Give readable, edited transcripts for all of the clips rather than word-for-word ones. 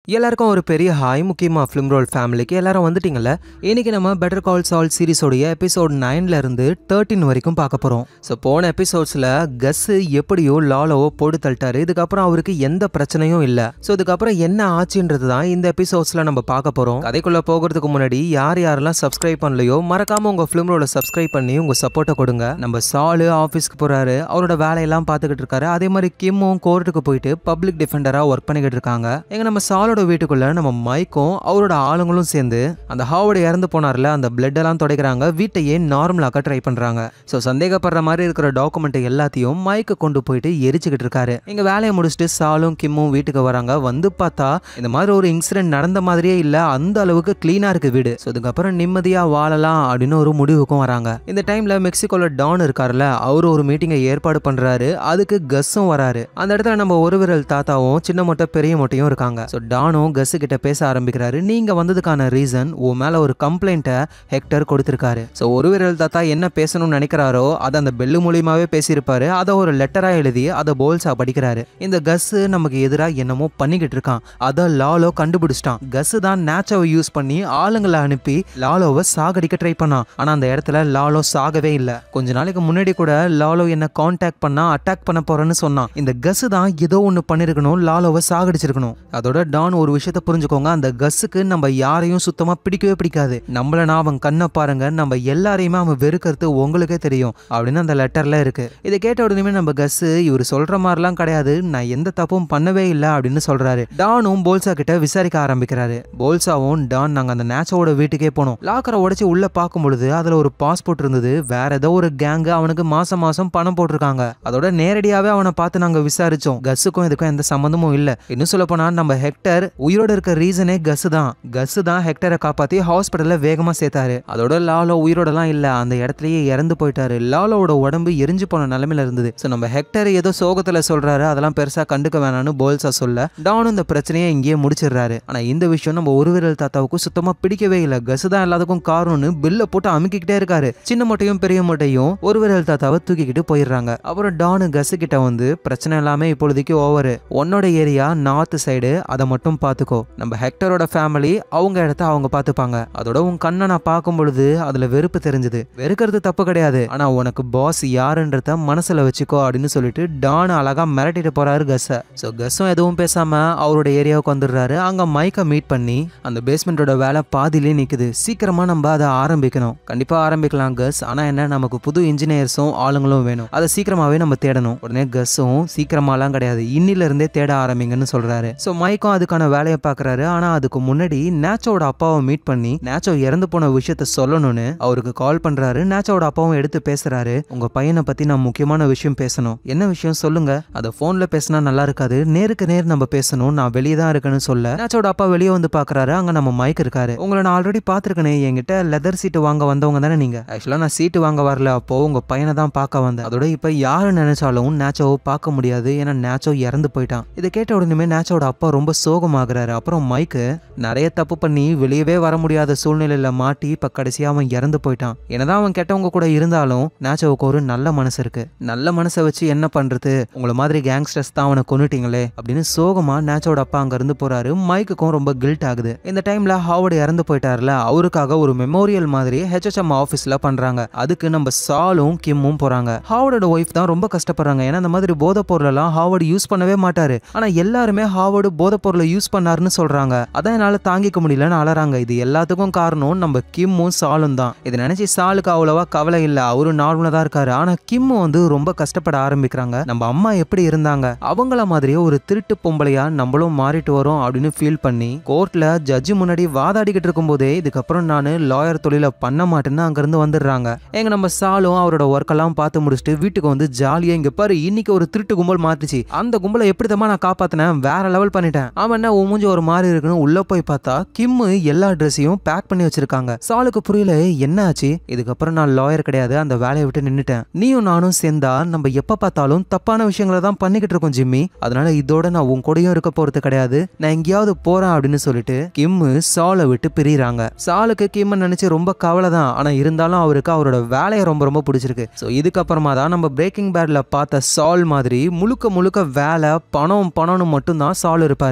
எல்லாருக்கும் ஒரு பெரிய ஹாய். முக்கியமாக ஃபிலிம் ரோல் ஃபேமிலிக்கு எல்லாரும் வந்துட்டீங்கல்ல. இன்னைக்கு நம்ம பெட்டர் கால் சால் சீரிஸோடைய எபிசோட் 9ல இருந்து 13 வரைக்கும் பார்க்க போகிறோம். ஸோ போன எபிசோட்ஸில் கஸ் எப்படியோ லாலோவோ போட்டு தள்ளிட்டாரு. இதுக்கப்புறம் அவருக்கு எந்த பிரச்சனையும் இல்லை. ஸோ இதுக்கப்புறம் என்ன ஆச்சுன்றது தான் இந்த எபிசோட்ஸில் நம்ம பார்க்க போகிறோம். கதைக்குள்ளே போகிறதுக்கு முன்னாடி யாரெல்லாம் சப்ஸ்கிரைப் பண்ணலையோ மறக்காம உங்கள் ஃபிலிம் ரோலை சப்ஸ்கிரைப் பண்ணி உங்கள் சப்போர்ட்டை கொடுங்க. நம்ம சாலு ஆஃபீஸ்க்கு போகிறாரு, அவரோட வேலையெல்லாம் பார்த்துக்கிட்டு இருக்காரு. அதே மாதிரி கிம்மும் கோர்ட்டுக்கு போயிட்டு பப்ளிக் டிஃபெண்டராக ஒர்க் பண்ணிக்கிட்டு இருக்காங்க. எங்க நம்ம சாலோட வீட்டுக்குள்ள நம்ம மைக்கும் அவரோட ஆளுங்களும் சேர்ந்து அந்த ஹாவர்டு இறந்து போனார்ல, அந்த பிளட் எல்லாம் துடைக்கிறாங்க. வீட்டையே நார்மலாக்க ட்ரை பண்றாங்க. ஸோ சந்தேகப்படுற மாதிரி இருக்கிற டாக்குமெண்ட் எல்லாத்தையும் மைக்கு கொண்டு போயிட்டு எரிச்சுக்கிட்டு இருக்காரு. எங்க வேலையை முடிச்சுட்டு சாலும் கிம்மும் வீட்டுக்கு வராங்க. வந்து பார்த்தா இந்த மாதிரி ஒரு இன்சிடென்ட் நடந்த மாதிரியே இல்ல, அந்த அளவுக்கு கிளீனா இருக்கு வீடு. ஸோ இதுக்கப்புறம் நிம்மதியா வாழலாம் அப்படின்னு ஒரு முடிவுக்கும் வராங்க. இந்த டைம்ல மெக்சிகோல டான் இருக்காருல்ல, அவரு ஒரு மீட்டிங்கை ஏற்பாடு பண்றாரு. அதுக்கு கஸ்ஸும் வராரு. அந்த இடத்துல நம்ம ஒரு விரல் தாத்தாவும் சின்ன மொட்டை பெரிய மொட்டையும் இருக்காங்க. ஸோ டானும் கஸ் கிட்ட பேச ஆரம்பிக்கிறாரு. நீங்க வந்ததுக்கான ரீசன், உன் மேல ஒரு கம்ப்ளைண்ட்டை ஹெக்டர் கொடுத்திருக்காரு. ஸோ ஒரு விரல் தாத்தா என்ன பேசணும்னு நினைக்கிறாரோ அதை அந்த பெல்லு மூலியமாவே பேசியிருப்பாரு. அதை ஒரு லெட்டரா எழுதி அதை போல்ஸா படிக்கிறாரு. இந்த கஸ் நமக்கு எதிராக என்னமோ பண்ணிக்கிட்டு இருக்கான். அதை லாலோ கண்டுபிடிச்சிட்டான். கஸ் தான் நேச்சவை யூஸ் பண்ணி ஆளுங்களை அனுப்பி லாலோவை சாகடிக்க ட்ரை பண்ணான். ஆனா அந்த இடத்துல லாலோ சாகவே இல்லை. கொஞ்ச நாளைக்கு முன்னாடி கூட லாலோ என்ன கான்டாக்ட் பண்ணா அட்டாக் பண்ண போறேன்னு சொன்னான். இந்த கஸ் தான் ஏதோ ஒன்று பண்ணிருக்கணும், லாலோவை சாகடிச்சிருக்கணும். அதோட டான் ஒரு விஷயத்த புரிஞ்சுக்கோங்க, அந்த கஸ்ஸுக்கு நம்ம யாரையும் சுத்தமா பிடிக்கவே பிடிக்காது. நம்மள அவன் கண்ணை பாருங்க, நம்ம எல்லாரையுமே அவன் வெறுக்கிறது உங்களுக்கே தெரியும் அப்படின்னு அந்த லெட்டர்ல இருக்கு. இதை கேட்ட உடனே நம்ம கஸ் இவர் சொல்ற மாதிரிலாம் கிடையாது, நான் எந்த தப்பும் பண்ணவே இல்லை அப்படின்னு சொல்றாரு. டானும் போல்சா கிட்ட விசாரிக்க ஆரம்பிக்கிறாரு. போல்சாவும் டான் நாங்க அந்த நேச்சோட வீட்டுக்கே போனோம். லாக்கரை உடைச்சு உள்ள பார்க்கும் பொழுது அதுல ஒரு பாஸ்போர்ட் இருந்தது. வேற ஏதோ ஒரு கேங்கு அவனுக்கு மாசம் மாசம் பணம் போட்டிருக்காங்க. அதோட நேரடியாவே அவனை பார்த்து நாங்க விசாரிச்சோம். கஸ்ஸுக்கும் இதுக்கும் எந்த சம்பந்தமும் இல்லை. இன்னும் சொல்ல போனா நம்ம ஹெக்டர் உயிரோட இருக்க ரீசனே கஸ் தான் ஹெக்டரை காப்பாத்தி ஹாஸ்பிட்டல்ல வேகமா சேர்த்தாரு. அதோட லாலோ உயிரோடலாம் இல்ல, அந்த இடத்துலயே இறந்து போயிட்டாரு. லாலோட உடம்பு எரிஞ்சு போன நிலைமையில இருந்தது. சோ நம்ம ஹெக்டர் ஏதோ சோகத்துல சொல்றாரு, அதெல்லாம் பெருசா கண்டுக்க வேணாம்னு போல்சா சொல்ல டானும் இந்த பிரச்சனையை இங்கேயே முடிச்சிடுறாரு. ஆனா இந்த விஷயம் நம்ம ஒரு விரல் தாத்தாவுக்கு சுத்தமா பிடிக்கவே இல்லை. கஸ் தான் எல்லாத்துக்கும் காரணம்னு பில்ல போட்டு அமுக்கிக்கிட்டே இருக்காரு. சின்ன மொட்டையும் பெரிய மொட்டையும் ஒரு விரல் தாத்தாவை தூக்கிக்கிட்டு போயிடுறாங்க. அப்புறம் டானு கஸ் கிட்ட வந்து பிரச்சனை எல்லாமே இப்பொழுதைக்கு ஓவர், உன்னோட ஏரியா நார்த் சைடு, அதை மட்டும் பாத்துக்கோ. நம்ம ஹெக்டரோட ஃபேமிலி அவங்க இடத்த அவங்க பாத்துப்பாங்க. அதோட உன் கண்ணை நான் பார்க்கும் பொழுது அதுல வெறுப்பு தெரிஞ்சது. வெறுக்கிறது தப்பு கிடையாது, ஆனா உனக்கு பாஸ் யாருன்றத மனசுல வச்சுக்கோ அப்படின்னு சொல்லிட்டு டான் அழகா மிரட்டிட்டு போறாரு கஸ். சோ கஸும் எதுவும் பேசாம அவரோட ஏரியாவுக்கு வந்துடுறாரு. அங்க மைக்க மீட் பண்ணி அந்த பேஸ்மெண்டோட வேலை பாதியிலே நிக்குது. சீக்கிரமா நம்ம அதை ஆரம்பிக்கணும். கண்டிப்பா ஆரம்பிக்கலாம் கஸ், ஆனா என்ன நமக்கு புது இன்ஜினியர்ஸும் ஆளுங்களும் வேணும். அதை சீக்கிரமாவே நம்ம தேடணும். உடனே கஸும் சீக்கிரமாலாம் கிடையாது, இன்னில இருந்தே தேட ஆரம்பிங்கன்னு சொல்றாரு. சோ மைக்கும் அதுக்கான வேலையை பாக்குறாரு. ஆனா அதுக்கு முன்னாடி நேச்சோட அப்பாவை மீட் பண்ணி நேச்சோ இறந்து போன விஷயத்த சொல்லணும்னு அவருக்கு கால் பண்றாரு. நேச்சோட அப்பாவும் எடுத்து பேசுறாரு. உங்க பையனை பத்தி நான் முக்கியமான விஷயம் பேசணும். என்ன விஷயம் சொல்லுங்க. அதை போன்ல பேசினா நல்லா இருக்காது, நேருக்கு நேர் நம்ம பேசணும், நான் வெளியே தான் இருக்கேன்னு சொல்ல நேச்சோட அப்பா வெளியே வந்து பாக்குறாரு. அங்க நம்ம மைக் இருக்காரு. உங்களை நான் ஆல்ரெடி பாத்துருக்கேனே, என்கிட்ட லெதர் சீட்டு வாங்க வந்தவங்க தானே நீங்க. ஆக்சுவலா நான் சீட்டு வாங்க வரல, அப்போ உங்க பையனை தான் பார்க்க வந்தேன். அதோட இப்ப யாரு நினைச்சாலும் நேச்சோவை பார்க்க முடியாது, ஏன்னா நேச்சோ இறந்து போயிட்டான். இதை கேட்ட உடனே நேச்சோட அப்பா ரொம்ப சோகமாகறாரு. அப்புறம் மைக்கு நிறைய தப்பு பண்ணி வெளியவே வர முடியாத சூழ்நிலையில மாட்டி இப்ப கடைசியா அவன் இறந்து போயிட்டான். என்னதான் அவன் கெட்டவங்க கூட இருந்தாலும் நேச்சோவுக்கு ஒரு நல்ல மனசு இருக்கு. நல்ல மனசை வச்சு என்ன பண்றது, உங்களை மாதிரி கேங்ஸ்டர்ஸ் தான் அவனை கொன்னுட்டீங்களே அப்படின்னு சோகமா நேச்சோட அப்பா அங்க இருந்து போறாரு. மைக்குக்கும் ரொம்ப கில்ட் ஆகுது. இந்த டைம்ல ஹாவர்டு இறந்து போயிட்டாருல, அவருக்காக ஒரு மெமோரியல் மாதிரி HHM ஆபீஸ்ல பண்றாங்க. அதுக்கு நம்ம சாலும் கிம்மும் போறாங்க. ஹாவர்டோட ஒய்ஃப் தான் ரொம்ப கஷ்டப்படுறாங்க. ஏன்னா இந்த மாதிரி போதை பொருள் எல்லாம் ஹாவர்டு யூஸ் பண்ணவே மாட்டாரு. ஆனா எல்லாருமே ஹாவர்டு போதை பொருளை யூஸ் பண்ணாருன்னு சொல்றாங்க. அதான் என்னால தாங்கிக்க முடியலன்னு அலறாங்க. இது எல்லாத்துக்கும் காரணம் நம்ம கிம்மும் சாலும் தான். இதை நினைச்சு சாலுக்கு அவ்வளவா கவலை இல்ல, அவரு நார்மலா தான் இருக்காரு. ஆனா கிம்மு வந்து ரொம்ப கஷ்டப்பட ஆரம்பிக்கிறாங்க. நம்ம அம்மா எப்படி இருந்தாங்க, அவங்கள மாதிரியே ஒரு திருட்டு பொம்பளையா நம்மளும் மாறிட்டு வரோம் அப்படின்னு ஃபீல் பண்ணி கோர்ட்ல ஜட்ஜி முன்னாடி வாதாடிக்கிட்டு இருக்கும் போதே இதுக்கப்புறம் நான் லாயர் தொழில பண்ண மாட்டேன்னு அங்க இருந்து வந்துடுறாங்க. எங்க நம்ம சாலும் அவரோட ஒர்க் எல்லாம் பார்த்து முடிச்சுட்டு வீட்டுக்கு வந்து ஜாலியா இங்க பாரு இன்னைக்கு ஒரு திருட்டு கும்பல் மாட்டுச்சு, அந்த கும்பலை எப்படித்தமா நான் காப்பாத்தினேன், வேற லெவல் பண்ணிட்டேன். அவன் என்ன மூஞ்சி ஒரு மாதிரி இருக்குன்னு உள்ள போய் பார்த்தா கிம்மு எல்லா ட்ரெஸ்ஸையும் பேக் பண்ணி வச்சிருக்காங்க. சாலுக்கு புரியல என்ன ஆச்சு. இதுக்கப்புறம் நான் லாயர் கிடையாது, அந்த வேலையை விட்டு நின்னுட்டேன். நீயும் நானும் சேர்ந்தா நம்ம எப்ப பார்த்தாலும் தப்பான விஷயங்களை தான் பண்ணிக்கிட்டு இருக்கோம் ஜிம்மி. அதனால இதோட நான் உன் கூடயும் இருக்க போறது கிடையாது, நான் எங்கேயாவது போறேன் அப்படின்னு சொல்லிட்டு கிம்மு சாலை விட்டு பிரிறாங்க. சாலுக்கு கிம்ம நினைச்சு ரொம்ப கவலை தான், ஆனா இருந்தாலும் அவருக்கு அவரோட வேலையை ரொம்ப ரொம்ப பிடிச்சிருக்கு. சோ இதுக்கப்புறமா தான் நம்ம பிரேக்கிங் பேட்ல பார்த்த சால் மாதிரி முழுக்க முழுக்க வேலை பணம்னு மட்டும் தான் சால் இருப்பாரு. சோ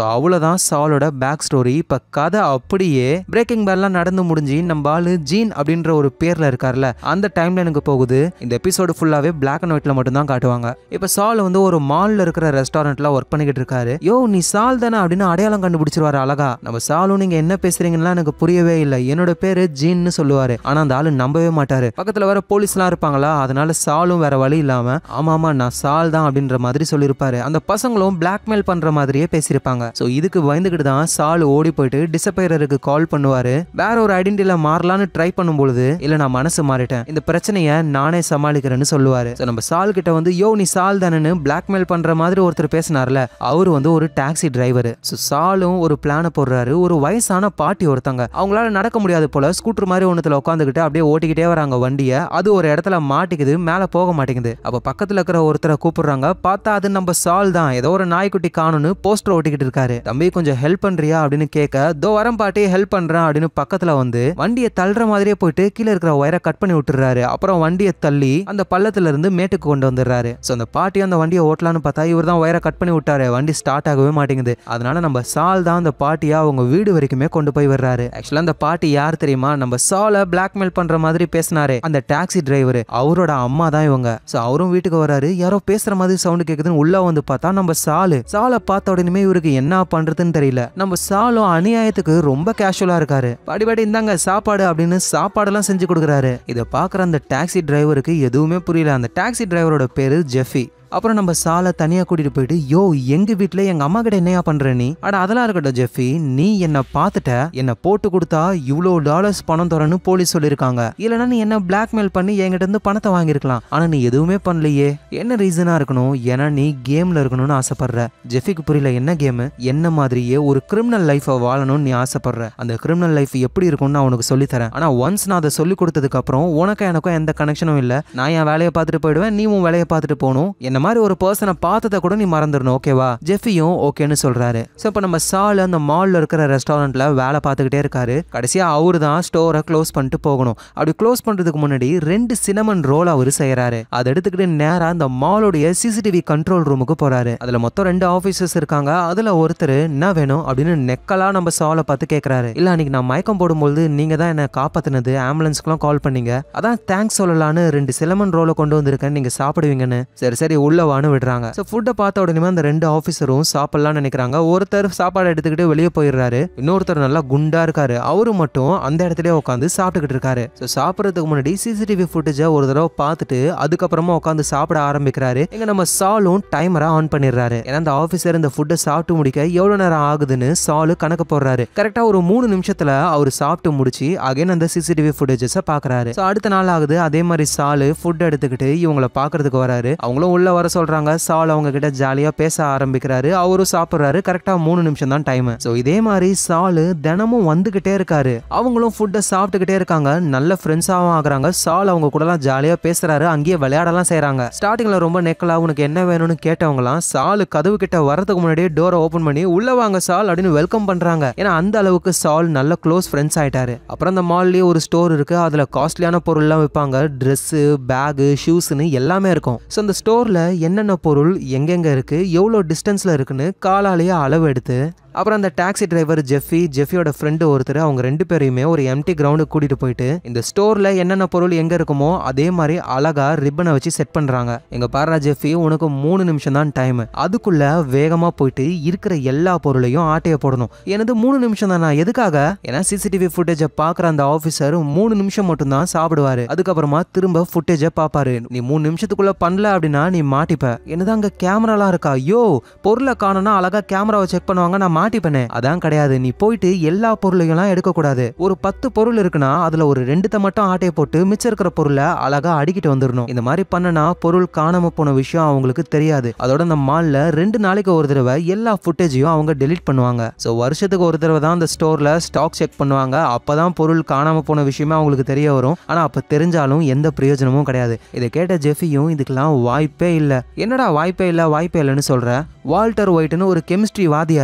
அவ்வளவுதான் சாலோட பேக் ஸ்டோரி. இப்ப கதை அப்படியே பிரேக்கிங் பேட்லாம் நடந்து முடிஞ்சு நம்ம ஆளு ஜீன் அப்படின்ற ஒரு பேர்ல இருக்கார்ல அந்த டைம்ல எனக்கு போகுது. இந்த எபிசோடு ஃபுல்லாவே பிளாக் அண்ட் ஒயிட்ல மட்டும் தான் காட்டுவாங்க. இப்ப சால் வந்து ஒரு மால்ல இருக்கிற ரெஸ்டாரண்ட்ல ஒர்க் பண்ணிக்கிட்டு இருக்காரு. யோ நீ சால் தானே அப்படின்னு அடையாளம் கண்டுபிடிச்சிருவாரு அழகா. நம்ம சாலும் நீங்க என்ன பேசுறீங்கன்னா எனக்கு புரியவே இல்லை, என்னோட பேரு ஜீன்னு சொல்லுவாரு. ஆனா அந்த ஆளு நம்பவே மாட்டாரு. பக்கத்துல வேற போலீஸ் எல்லாம் இருப்பாங்களா, அதனால சாலும் வேற வழி இல்லாம ஆமாமா நான் சால் தான் அப்படின்ற மாதிரி சொல்லிருப்பாரு. அந்த பசங்களும் பிளாக்மெயில் பண்ற மாதிரியே பேசியிருப்பாங்க. சோ இதுக்கு பயந்துகிட்டு தான் சால் ஓடி போயிட்டு டிசப்பையருக்கு கால் பண்ணுவாரு. வேற ஒரு ஐடென்டிட்டில மாறலான்னு ட்ரை பண்ணும்போது இல்ல நான் மனசு மாறிட்டேன், இந்த பிரச்சனையை நானே சமாளிக்கிறேன்னு சொல்லுவாரு. நம்ம சால் கிட்ட வந்து யோ நீ சால் தானேன்னு பிளாக்மெயில் பண்ற மாதிரி ஒருத்தர் பேசினார்ல, அவரு வந்து ஒரு டாக்ஸி டிரைவர். சாலும் ஒரு பிளான போடுறாரு. ஒரு வயசான பாட்டி ஒருத்தங்க, அவங்களால நடக்க முடியாது போல ஸ்கூட்டர் மாதிரி ஒண்ணுத்துல உட்காந்துக்கிட்டு அப்படியே ஓட்டிக்கிட்டே வராங்க வண்டிய. அது ஒரு இடத்துல மாட்டிக்குது, மேல போக மாட்டேங்குது. அப்ப பக்கத்துல இருக்கிற ஒருத்தரை கூப்பிடுறாங்க. பார்த்தா அது நம்ம சால் தான். ஏதோ ஒரு நாய்க்குட்டி காணும்னு போஸ்டர் ஓட்டிக்கிட்டு இருக்காரு. தம்பி கொஞ்சம் ஹெல்ப் பண்றியா அப்படின்னு கேட்க தோ வரம் பாட்டி ஹெல்ப் பண்றேன் அப்படின்னு பக்கத்துல வந்து வண்டியை தள்ளுற மாதிரியே போயிட்டு கீழே இருக்கிற ஒயரை கட் பண்ணி விட்டுறாரு. அப்புறம் வண்டியை தள்ளி அந்த பள்ளத்துல இருந்து மேட்டுக்கு கொண்டு வந்துடுறாரு. சோ அந்த பாட்டி அந்த வண்டியை ஓட்டலான்னு பார்த்தா இவர் தான் ஒயரை கட் பண்ணி விட்டாரு. வண்டி ஸ்டார்ட் ஆகவே மாட்டேங்குது. அதனால நம்ம சால் தான் அந்த பாட்டியா அவங்க வீடு வரைக்குமே கொண்டு போய் வர்றாரு. ஆக்சுவலா அந்த பாட்டி யார் தெரியுமா, நம்ம சாலை பிளாக்மெயில் பண்ற மாதிரி பேசினாரு அந்த டாக்ஸி டிரைவர், அவரோட அம்மா தான் இவங்க. சோ அவரும் வீட்டுக்கு வராரு. யாரோ பேசுற மாதிரி சவுண்ட் கேக்குதுன்னு உள்ள வந்து பார்த்தா நம்ம சாலை பார்த்த உடனே இவருக்கு என்ன பண்றதுன்னு தெரியல. நம்ம சாலும் அநியாயத்துக்கு ரொம்ப கேஷுவலா இருக்காரு. பாடி இந்தாங்க சாப்பாடு அப்படின்னு சாப்பாடெல்லாம் செஞ்சு கொடுக்குறாரு. இதை பாக்குற அந்த டாக்ஸி டிரைவருக்கு எதுவுமே புரியல. அந்த டாக்ஸி டிரைவரோட பேரு ஜெஃபி. அப்புறம் நம்ம சாலை தனியா கூட்டிட்டு போயிட்டு யோ எங்க வீட்டுல எங்க அம்மா கிட்ட என்னையா பண்ற நீ, அட அதெல்லாம் இருக்கட்டும் ஜெஃபி, நீ என்ன பார்த்துட்ட, என்ன போட்டு கொடுத்தா இவ்வளோ டாலர்ஸ் பணம் தரன்னு போலீஸ் சொல்லியிருக்காங்க, இல்லைன்னா நீ என்ன பிளாக்மெயில் பண்ணி என்கிட்ட இருந்து பணத்தை வாங்கியிருக்கலாம், ஆனா நீ எதுவுமே பண்ணலையே, என்ன ரீசனா இருக்கணும், ஏன்னா நீ கேம்ல இருக்கணும்னு ஆசைப்படுற. ஜெஃபிக்கு புரியல என்ன கேம், என்ன மாதிரியே ஒரு கிரிமினல் லைஃபை வாழணும்னு நீ ஆசைப்படுற, அந்த கிரிமினல் லைஃப் எப்படி இருக்கும்னு நான் உனக்கு சொல்லித்தரேன், ஆனா ஒன்ஸ் நான் அதை சொல்லி கொடுத்ததுக்கு அப்புறம் உனக்கும் எனக்கும் எந்த கனெக்ஷனும் இல்லை, நான் என் வேலையை பார்த்துட்டு போயிடுவேன், நீ உன் வேலையை பார்த்துட்டு போகணும், என்ன மாதிரி ஒரு பர்சனை பார்த்தத கூட நீ மறந்துடணும் ஓகேவா. ஜெஃபியும் ஓகேன்னு சொல்றாரு. சோ இப்ப நம்ம சால் அந்த மால்ல இருக்கிற ரெஸ்டாரண்ட்ல வேலை பார்த்துக்கிட்டே இருக்காரு. கடைசியா அவரு தான் ஸ்டோரை க்ளோஸ் பண்ணிட்டு போகணும். அப்படி க்ளோஸ் பண்றதுக்கு முன்னாடி 2 சினமன் ரோல் அவரு செய்யறாரு. அதை எடுத்துக்கிட்டு நேரா அந்த மாலோடைய சிசிடிவி கண்ட்ரோல் ரூமுக்கு போறாரு. அதுல மொத்தம் 2 ஆபீசர்ஸ் இருக்காங்க. அதுல ஒருத்தர் என்ன வேணும் அப்படின்னு நெக்கலா நம்ம சாலை பார்த்து கேட்கறாரு. இல்ல அன்னைக்கு நான் மயக்கம் போடும்போது நீங்க தான் என்ன காப்பாத்தினது, ஆம்புலன்ஸ்க்குலாம் கால் பண்ணீங்க, அதான் தேங்க்ஸ் சொல்லலான்னு 2 சிலமன் ரோலை கொண்டு வந்திருக்கேன், நீங்க சாப்பிடுவீங்கன்னு. சரி உள்ள வான்னு விடுறாங்க. சோ ஃபுட்டை பார்த்த உடனே அந்த 2 ஆபீசரும் சாப்பிடலாம்னு நினைக்கிறாங்க. ஒருத்தர் சாப்பாடு எடுத்துக்கிட்டு வெளியே போயிடுறாரு. இன்னொருத்தர் நல்லா குண்டா இருக்காரு. அவரு மட்டும் அந்த இடத்துல உட்காந்து சாப்பிட்டுக்கிட்டு இருக்காரு. சோ சாப்பிடறதுக்கு முன்னாடி சிசிடிவி ஃபுட்டேஜை ஒரு தடவை பார்த்துட்டு அதுக்கப்புறமா உட்காந்து சாப்பிட ஆரம்பிக்கிறாரு. இங்க நம்ம சாலும் டைமரை ஆன் பண்ணிடுறாரு. ஏன்னா அந்த ஆபீசர் இந்த ஃபுட்டை சாப்பிட்டு முடிக்க எவ்வளவு நேரம் ஆகுதுன்னு சாலு கணக்கு போடுறாரு. கரெக்டா ஒரு 3 நிமிஷத்துல அவர் சாப்பிட்டு முடிச்சு அகைன் அந்த சிசிடிவி ஃபுட்டேஜஸை பாக்குறாரு. சோ அடுத்த நாள் ஆகுது. அதே மாதிரி சாலு ஃபுட் எடுத்துக்கிட்டு இவங்களை பாக்குறதுக்கு வராரு. அவங்களும் உள்ள வர சொல்றாங்க. சால் அவங்க கிட்ட ஜாலியா பேச ஆரம்பிக்கிறாரு. அவரும் சாப்பிடுறாரு. கரெக்டா 3 நிமிஷம் தான் டைம். சோ இதே மாதிரி சாலு தினமும் வந்துகிட்டே இருக்காரு. அவங்களும் ஃபுட்டை சாப்பிட்டுக்கிட்டே இருக்காங்க. நல்ல ஃப்ரெண்ட்ஸாவும் ஆகுறாங்க. சால் அவங்க கூட எல்லாம் ஜாலியா பேசுறாரு. அங்கேயே விளையாடலாம் செய்யறாங்க. ஸ்டார்டிங்ல ரொம்ப நெக்கலா உனக்கு என்ன வேணும்னு கேட்டவங்களாம் சாலு கதவு கிட்ட வரதுக்கு முன்னாடியே டோரை ஓபன் பண்ணி உள்ள வாங்க சால் அப்படின்னு வெல்கம் பண்றாங்க. ஏன்னா அந்த அளவுக்கு சால் நல்ல க்ளோஸ் ஃப்ரெண்ட்ஸ் ஆயிட்டாரு. அப்புறம் அந்த மால்லயே ஒரு ஸ்டோர் இருக்கு. அதுல காஸ்ட்லியான பொருள் எல்லாம் விற்பாங்க. ட்ரெஸ், பேக், ஷூஸ்னு எல்லாமே இருக்கும். சோ அந்த ஸ்டோர்ல என்னென்ன பொருள் எங்கெங்க இருக்கு, எவ்வளோ டிஸ்டன்ஸ்ல இருக்குன்னு காலாலேயே அளவு எடுத்து அப்புறம் அந்த டாக்ஸி டிரைவர் ஜெஃபியோட ஃப்ரெண்டு ஒருத்தர், அவங்க 2 பேரையுமே ஒரு எம்டி கிரவுண்டுக்கு கூட்டிட்டு போயிட்டு இந்த ஸ்டோர்ல என்னென்ன பொருள் எங்க இருக்குமோ அதே மாதிரி அழகா ரிப்பனை வச்சு செட் பண்றாங்க. எங்க பாரா ஜெஃபி, உனக்கு 3 நிமிஷம் தான் டைம், அதுக்குள்ள வேகமா போயிட்டு இருக்கிற எல்லா பொருளையும் ஆட்டைய போடணும். எனது 3 நிமிஷம் தானா, எதுக்காக? ஏன்னா சிசிடிவி ஃபுட்டேஜை பாக்குற அந்த ஆபீசர் 3 நிமிஷம் மட்டும் தான் சாப்பிடுவாரு. அதுக்கப்புறமா திரும்ப ஃபுட்டேஜை பாப்பாரு. நீ 3 நிமிஷத்துக்குள்ள பண்ணல அப்படின்னா நீ மாட்டிப்ப. என்னதான் அங்க கேமராலாம் இருக்கா, யோ பொருளை காணோம்னா அழகா கேமராவை செக் பண்ணுவாங்க, நான் மாட்டிப்பனே. அதான் கிடையாது, நீ போயிட்டு எல்லா பொருளையும் எடுக்க கூடாது. ஒரு 10 பொருள் இருக்குன்னா அதுல ஒரு 2 மட்டும் ஆட்டையை போட்டு மிச்சம் இருக்கிற பொருளை அழகா அடிக்கிட்டு வந்துடணும். இந்த மாதிரி பண்ணனா பொருள் காணாம போன விஷயம் அவங்களுக்கு தெரியாது. அதோட அந்த மால்ல 2 நாளைக்கு ஒரு தடவை எல்லா ஃபுட்டேஜையும் அவங்க டெலீட் பண்ணுவாங்க. சோ வருஷத்துக்கு ஒரு தடவை தான் அந்த ஸ்டோர்ல ஸ்டாக் செக் பண்ணுவாங்க. அப்பதான் பொருள் காணாம போன விஷயமே அவங்களுக்கு தெரிய வரும். ஆனா அப்ப தெரிஞ்சாலும் எந்த பிரயோஜனமும் கிடையாது. இதை கேட்ட ஜெஃபியும் இதுக்கெல்லாம் வாய்ப்பே இல்ல. என்னடா வாய்ப்பே இல்லைன்னு சொல்ற? வால்டர் ஒயிட்னு ஒரு கெமிஸ்ட்ரி வாதியாரு, ஏன்னா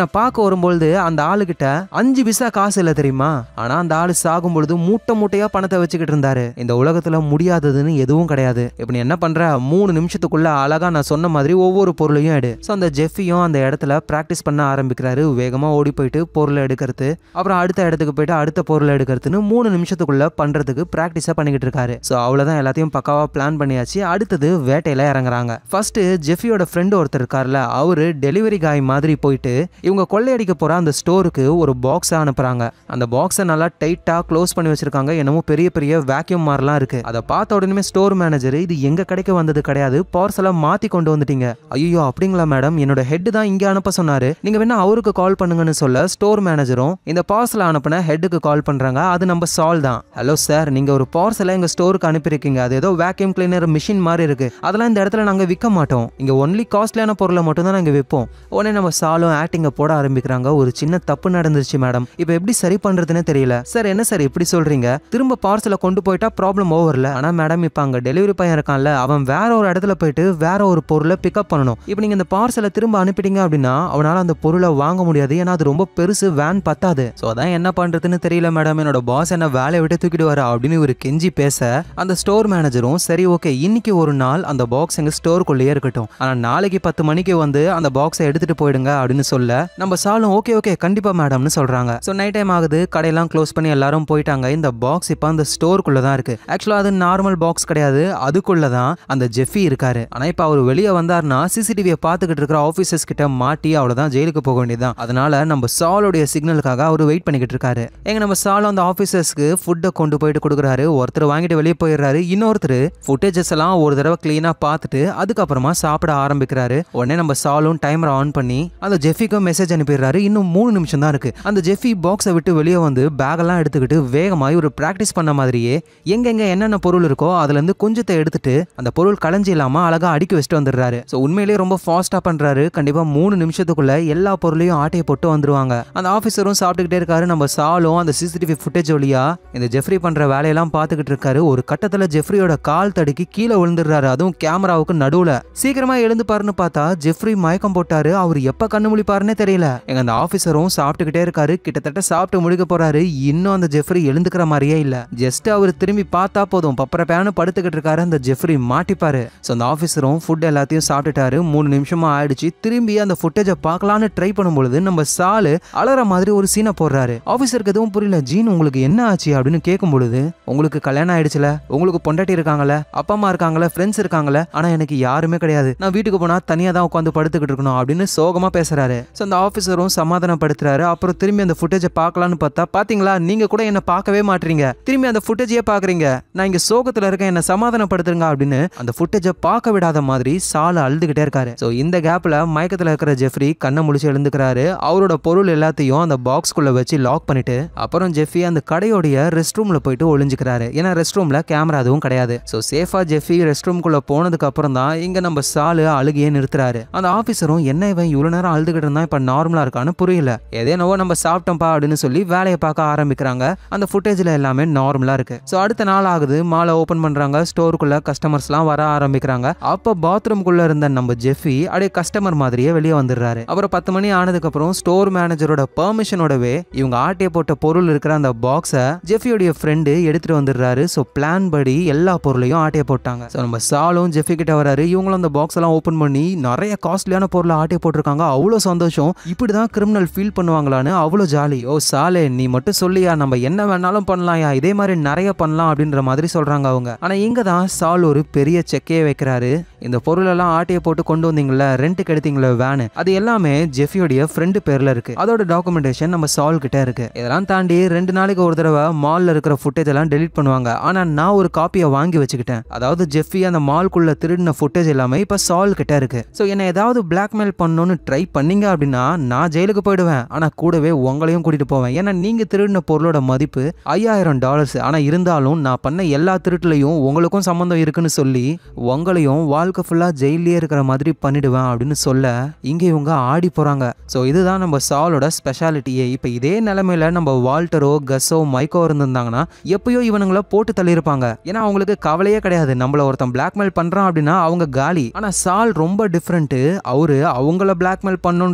பார்க்க வரும்பொழுது அந்த ஆளுகிட்ட 5 பைசா காசு இல்ல தெரியுமா. ஆனா அந்த ஆளு சாகும் பொழுது மூட்டை மூட்டையா பணத்தை வச்சுக்கிட்டு இருந்தாரு. இந்த உலகத்துல முடியாததுன்னு எதுவும் கிடையாது. இப்ப நீ என்ன பண்ற, 3 நிமிஷத்துக்குள்ள அழகா நான் சொன்ன மாதிரி ஒவ்வொரு பொருளையும் எடு. சோ அந்த ஜெஃபியும் அந்த இடத்துல பிராக்டிஸ் பண்ண ஆரம்பிக்கிறாரு. வேகமா ஓடி போயிட்டு பொருளை எடுக்கிறது, அப்புறம் அடுத்த இடத்துக்கு போயிட்டு அடுத்த பொருளை எடுக்கிறதுன்னு 3 நிமிஷத்துக்குள்ள பண்றதுக்கு பிராக்டிஸா பண்ணிக்கிட்டு இருக்காரு. சோ அவ்வளவுதான், எல்லாத்தையும் பக்காவா பிளான் பண்ணியாச்சு. அடுத்தது வேட்டையில இறங்குறாங்க. ஃபர்ஸ்ட் ஜெஃபியோட ஃப்ரெண்ட் ஒருத்தர் இருக்கார்ல, அவரு டெலிவரி காய் மாதிரி போயிட்டு இவங்க கொள்ளையடிக்க போற அந்த ஸ்டோருக்கு ஒரு பாக்ஸ் அனுப்புறாங்க. அந்த பாக்ஸை நல்லா டைட்டா க்ளோஸ் பண்ணி வச்சிருக்காங்க. என்னமோ பெரிய பெரிய வேக்யூம் மாதிரிலாம் இருக்கு. அதை பார்த்த உடனே ஸ்டோர் மேனேஜர், இது எங்க கடைக்கு வந்தது கிடையாது, பார்சலை மாத்தி கொண்டு வந்துட்டீங்க. ஐயோ அப்படிங்களா மேடம், என்னோட ஹெட் தான் இங்க அனுப்ப சொன்னாரு, நீங்க வேணா அவருக்கு கால் பண்ணுங்கன்னு சொல்ல ஸ்டோர் மேனேஜரும் இந்த பார்சலை அனுப்பின ஹெட்டுக்கு கால் பண்றாங்க. அது நம்ம சால் தான். ஹலோ சார், நீங்க ஒரு பார்சலை எங்க ஸ்டோருக்கு அனுப்பியிருக்கீங்க. அது ஏதோ வேக்யூம் கிளீனர் மிஷின் மாதிரி இருக்கு. அதெல்லாம் இந்த இடத்துல நாங்க விற்க மாட்டோம். இங்க ஒன்லி காஸ்ட்லியான பொருளை மட்டும் தான் நாங்க விற்போம். உடனே நம்ம சாலும் ஆக்டிங்க போட ஆரம்பிக்கிறாங்க. ஒரு சின்ன தப்பு நடந்துருச்சு மேடம், இப்போ எப்படி சரி பண்றதுன்னு தெரியல. சார் என்ன சார் இப்படி சொல்றீங்க, திரும்ப பார்சலை கொண்டு போயிட்டா ப்ராப்ளம் ஓவர்ல. ஆனா மேடம், இப்ப அங்க டெலிவரி பையன் இருக்கான்ல, அவன் வேற ஒரு இடத்துல போயிட்டு வேற ஒரு பொருளை பிக்கப் பண்ணணும். இப்போ நீங்க இந்த பார்சலை திரும்ப அனுப்பிட்டீங்க அப்படின்னா அவனால அந்த பொருளை வாங்க முடியாது. ஏன்னா அது ரொம்ப பெருசு, வேன் பத்தாது. சோ அதான் என்ன பண்றதுன்னு தெரியல மேடம், என்னோட பாஸ் என்ன வேலையை விட்டு தூக்கிடுவாரா அப்படின்னு ஒரு கெஞ்சி பேச அந்த ஸ்டோர் மேனேஜரும் சரி ஓகே, இன்னைக்கு ஒரு நாள் அந்த பாக்ஸ் எங்க ஸ்டோருக்குள்ளேயே இருக்கட்டும், ஆனா நாளைக்கு 10 மணிக்கு வந்து அந்த பாக்ஸை எடுத்துட்டு போயிடுங்க அப்படின்னு சொல்ல நம்ம சாலும் ஓகே ஓகே கண்டிப்பா மேடம்னு சொல்றாங்க. சோ நைட் டைம் ஆகுது, கடையெல்லாம் க்ளோஸ் பண்ணி எல்லாரும் போயிட்டாங்க. இந்த பாக்ஸ் இப்ப அந்த ஸ்டோருக்குள்ள தான் இருக்கு. ஆக்சுவலா அது நார்மல் பாக்ஸ் கிடையாது, அதுக்குள்ளதான் அந்த ஜெஃபி இருக்காரு. ஆனா இப்ப அவர் வெளியே வந்தாருன்னா சிசிடிவியை பார்த்துக்கிட்டு இருக்கிற ஆபீசர்ஸ் கிட்ட மாட்டி அவ்வளவுதான், ஜெயிலுக்கு போக வேண்டியதுதான். அதனால நம்ம சாலோடைய சிக்னலுக்காக அவர் வெயிட் பண்ணிக்கிட்டு இருக்காரு. எங்க நம்ம சாலும் அந்த ஆபீசர்ஸ்க்கு ஃபுட்டை கொண்டு போயிட்டு கொடுக்குறாரு. ஒருத்தர் வாங்கிட்டு வெளியே போயிடுறாரு, இன்னொருத்தர் ஃபுட்டேஜஸ் எல்லாம் ஒரு தடவை கிளீனா பார்த்துட்டு அதுக்கப்புறமா சாப்பிட ஆரம்பிக்கிறாரு. உடனே நம்ம சாலும் டைமர் ஆன் பண்ணி அந்த ஜெஃபிக்கு மெசேஜ் அனுப்பிடுறாரு. இன்னும் 3 நிமிஷம் தான் இருக்கு. அந்த ஜெஃபி பாக்ஸை விட்டு வெளியே வந்து பேக் எல்லாம் எடுத்துக்கிட்டு வேகமாய் ஒரு பிராக்டிஸ் பண்ண மாதிரியே எங்கெங்க என்னென்ன பொருள் இருக்கோ அதுல இருந்து கொஞ்சத்தை எடுத்துட்டு அந்த பொருள் களைஞ்சி இல்லாம அழகா அடுக்கி வச்சுட்டு வந்துடுறாரு. சோ உண்மையிலேயே ரொம்ப ஃபாஸ்டா பண்றாரு. கண்டிப்பா 3 நிமிஷத்துக்குள்ள எல்லா பொருளையும் ஆட்டையை போட்டு வந்துருவாங்க. அந்த ஆபீசரும் சாப்பிட்டுக்கிட்டே இருக்காரு. நம்ம சாலும் அந்த சிசிடிவி ஃபுட்டேஜ் வழியா இந்த ஜெஃப்ரி பண்ற வேலையெல்லாம் பார்த்துக்கிட்டு இருக்காரு. ஒரு கட்டத்துல ஜெஃப்ரியோட கால் தடுக்கி கீழே விழுந்துடுறாரு, அதுவும் கேமராவுக்கு நடுவுல. சீக்கிரமா எழுந்து பாருன்னு பார்த்தா ஜெஃப்ரி மயக்கம் போட்டாரு. அவர் எப்ப கண்ணு முழிப்பாருன்னே தெரியல. எங்க அந்த ஆபீசரும் சாப்பிட்டுக்கிட்டே இருக்காரு. கிட்டத்தட்ட சாப்பிட்டு முடிக்க போறாரு. இன்னும் அந்த ஜெஃப்ரி எழுந்துக்கிற மாதிரியே இல்ல. ஜஸ்ட் அவர் திரும்பி பார்த்தா போதும், பப்பர பேனு படுத்துக்கிட்டு இருக்காரு. அந்த ஜெஃப்ரி மாட்டிப்பாரு. சோ அந்த ஆபீசரும் ஃபுட் எல்லாத்தையும் சாப்பிட்டுட்டாரு. 3 நிமிஷமா ஆயிடுச்சு. திரும்பி அந்த ஃபுட்டேஜை பார்க்கலான்னு ட்ரை பண்ணும்பொழுது நம்ம சாலு அலற மாதிரி ஒரு சீனை போடுறாரு. ஆபீசருக்கு எதுவும் புரியல. ஜீன் உங்களுக்கு என்ன ஆச்சு அப்படின்னு கேட்கும் பொழுது, உங்களுக்கு கல்யாணம் ஆயிடுச்சுல, உங்களுக்கு பொண்டாட்டி இருக்காங்கல்ல, அப்பா அம்மா இருக்காங்கல்ல, ஃப்ரெண்ட்ஸ் இருக்காங்கல்ல, ஆனா எனக்கு யாருமே கிடையாது, நான் வீட்டுக்கு போனா தனியா தான் உட்காந்து படுத்துக்கிட்டு இருக்கணும் அப்படின்னு சோகமா பேசுறாரு. சோ அந்த ஆபீசரும் சமாதானப்படுத்துறாரு. அப்புறம் திரும்பி அந்த ஃபுட்டேஜை பார்க்கலான்னு பார்த்தா, பாத்தீங்களா நீங்க கூட என்ன பார்க்கவே மாட்டீங்க, திரும்பி அந்த ஃபுட்டேஜையே பாக்குறீங்க, நான் இங்க சோகத்துல இருக்கேன், என்ன சமாதானப்படுத்துங்க அப்படின்னு அந்த ஃபுட்டேஜை பார்க்க விடாத மாதிரி சால அழுதுகிட்டே இருக்காரு. சோ இந்த கேப்ல மயக்கத்துல இருக்கிற ஜெஃப்ரி கண்ணை முழிச்சு எழுந்துக்கிறாரு. அவரோட பொருள் எல்லாத்தையும் அந்த பாக்ஸ்குள்ள வச்சு லாக் பண்ணிட்டு அப்புறம் ஜெஃபி அந்த கடையோடைய ரெஸ்ட் ரூம்ல போயிட்டு ஒளிஞ்சுக்கிறாரு. ஏன்னா ரெஸ்ட் ரூம்ல கேமரா அதுவும் கிடையாது. சோ சேஃபா ஜெஃபி ரெஸ்ட் ரூம்குள்ள போனதுக்கு அப்புறம் தான் இங்க நம்ம சாலு அழுகையே நிறுத்துறாரு. அந்த ஆபீசரும் என்ன இவன் இவ்வளவு நேரம் அழுதுகிட்டு இருந்தா இப்ப நார்மலா இருக்கான்னு புரியல. ஏதேனவோ நம்ம சாப்பிட்டோம்பா அப்படின்னு சொல்லி வேலையை பார்க்க ஆரம்பிக்கிறாங்க. அந்த ஃபுட்டேஜ்ல எல்லாமே நார்மலா இருக்கு. சோ அடுத்த நாள் ஆகுது, மாலை ஓபன் பண்றாங்க. ஸ்டோருக்குள்ள கஸ்டமர்ஸ் எல்லாம் வர ஆரம்பிக்கிறாங்க. அப்ப பாத்ரூம்குள்ள இருந்த நம்ம ஜெஃபி அப்படியே கஸ்டமர் மாதிரியே வெளியே வந்துடுறாரு. அப்புறம் 10 மணி ஆனதுக்கு அப்புறம் ஸ்டோர் மேனேஜரோட பெர்மிஷனோடவே இவங்க ஆட்டிய போட்ட பொருள் இருக்கிற அந்த பாக்ஸை ஜெஃபியோட ஃப்ரெண்டு எடுத்துட்டு வந்துடுறாரு. சோ பிளான் படி எல்லா பொருளையும் ஆட்டிய போட்டாங்க. சோ நம்ம சாலும் ஜெஃபி கிட்ட வராரு. இவங்களும் அந்த பாக்ஸ் எல்லாம் ஓபன் பண்ணி நிறைய காஸ்ட்லியான பொருளை ஆட்டிய போட்டிருக்காங்க. அவ்வளவு சந்தோஷம். இப்படிதான் கிரிமினல் ஃபீல் பண்ணுவாங்களான்னு அவ்வளவு ஜாலி. ஓ சாலே, நீ மட்டும் சொல்லியா, நம்ம என்ன வேணாலும் பண்ணலாம்யா, இதே மாதிரி நிறைய பண்ணலாம் அப்படின்ற மாதிரி சொல்றாங்க அவங்க. ஆனா இங்க தான் சால் ஒரு பெரிய செக்கையே வைக்கிறாரு. இந்த பொருள் எல்லாம் ஆட்டிய போட்டு கொண்டு வந்தீங்களா, ரெண்ட்டுக்கு எடுத்தீங்களா வேனு, அது எல்லாமே ஜெஃபியோடைய ஃப்ரெண்டு பேர்ல இருக்கு. அதோட டாக்குமெண்டேஷன் நம்ம சால் கிட்ட இருக்கு. இதெல்லாம் தாண்டி 2 நாளைக்கு ஒரு தடவை மால்ல இருக்கிற ஃபுட்டேஜ் எல்லாம் டெலீட் பண்ணுவாங்க. ஆனா நான் ஒரு காப்பியை வாங்கி வச்சுக்கிட்டேன். அதாவது ஜெஃபி அந்த மால்குள்ள திருடின ஃபுட்டேஜ் எல்லாமே இப்ப சால் கிட்ட இருக்கு. சோ என்ன ஏதாவது பிளாக்மெயில் பண்ணணும்னு ட்ரை பண்ணீங்க அப்படின்னா நான் ஜெயிலுக்கு போயிடுவேன். ஆனா கூடவே உங்களையும் கூட்டிட்டு போவேன். ஏன்னா நீங்க திருடின பொருளோட மதிப்பு $5000. ஆனா இருந்தாலும் நான் பண்ண எல்லா திருட்டுலையும் உங்களுக்கும் சம்பந்தம் இருக்குன்னு சொல்லி உங்களையும் வாழ்க்கை ஃபுல்லா ஜெயிலே இருக்கிற மாதிரி பண்ணிடுவேன் அப்படின்னு சொல்ல இங்க இவங்க ஆடி போறாங்க. சோ இதுதான் நம்ம சாலோட ஸ்பெஷாலிட்டியே. இப்ப இதே நிலைமையில நம்ம வால்டரோ கஸோ மைக்கோ இருந்திருந்தாங்கன்னா எப்பயோ இவனுங்களை போட்டு தள்ளியிருப்பாங்க. ஏன்னா அவங்களுக்கு கவலையே கிடையாது, நம்மள ஒருத்தன் பிளாக்மெயில் பண்றான் அப்படின்னா அவங்க காலி. ஆனா சால் ரொம்ப டிஃப்ரெண்ட். அவரு அவங்கள பிளாக்மெயில் பண்ணுன்றதுக்காகவே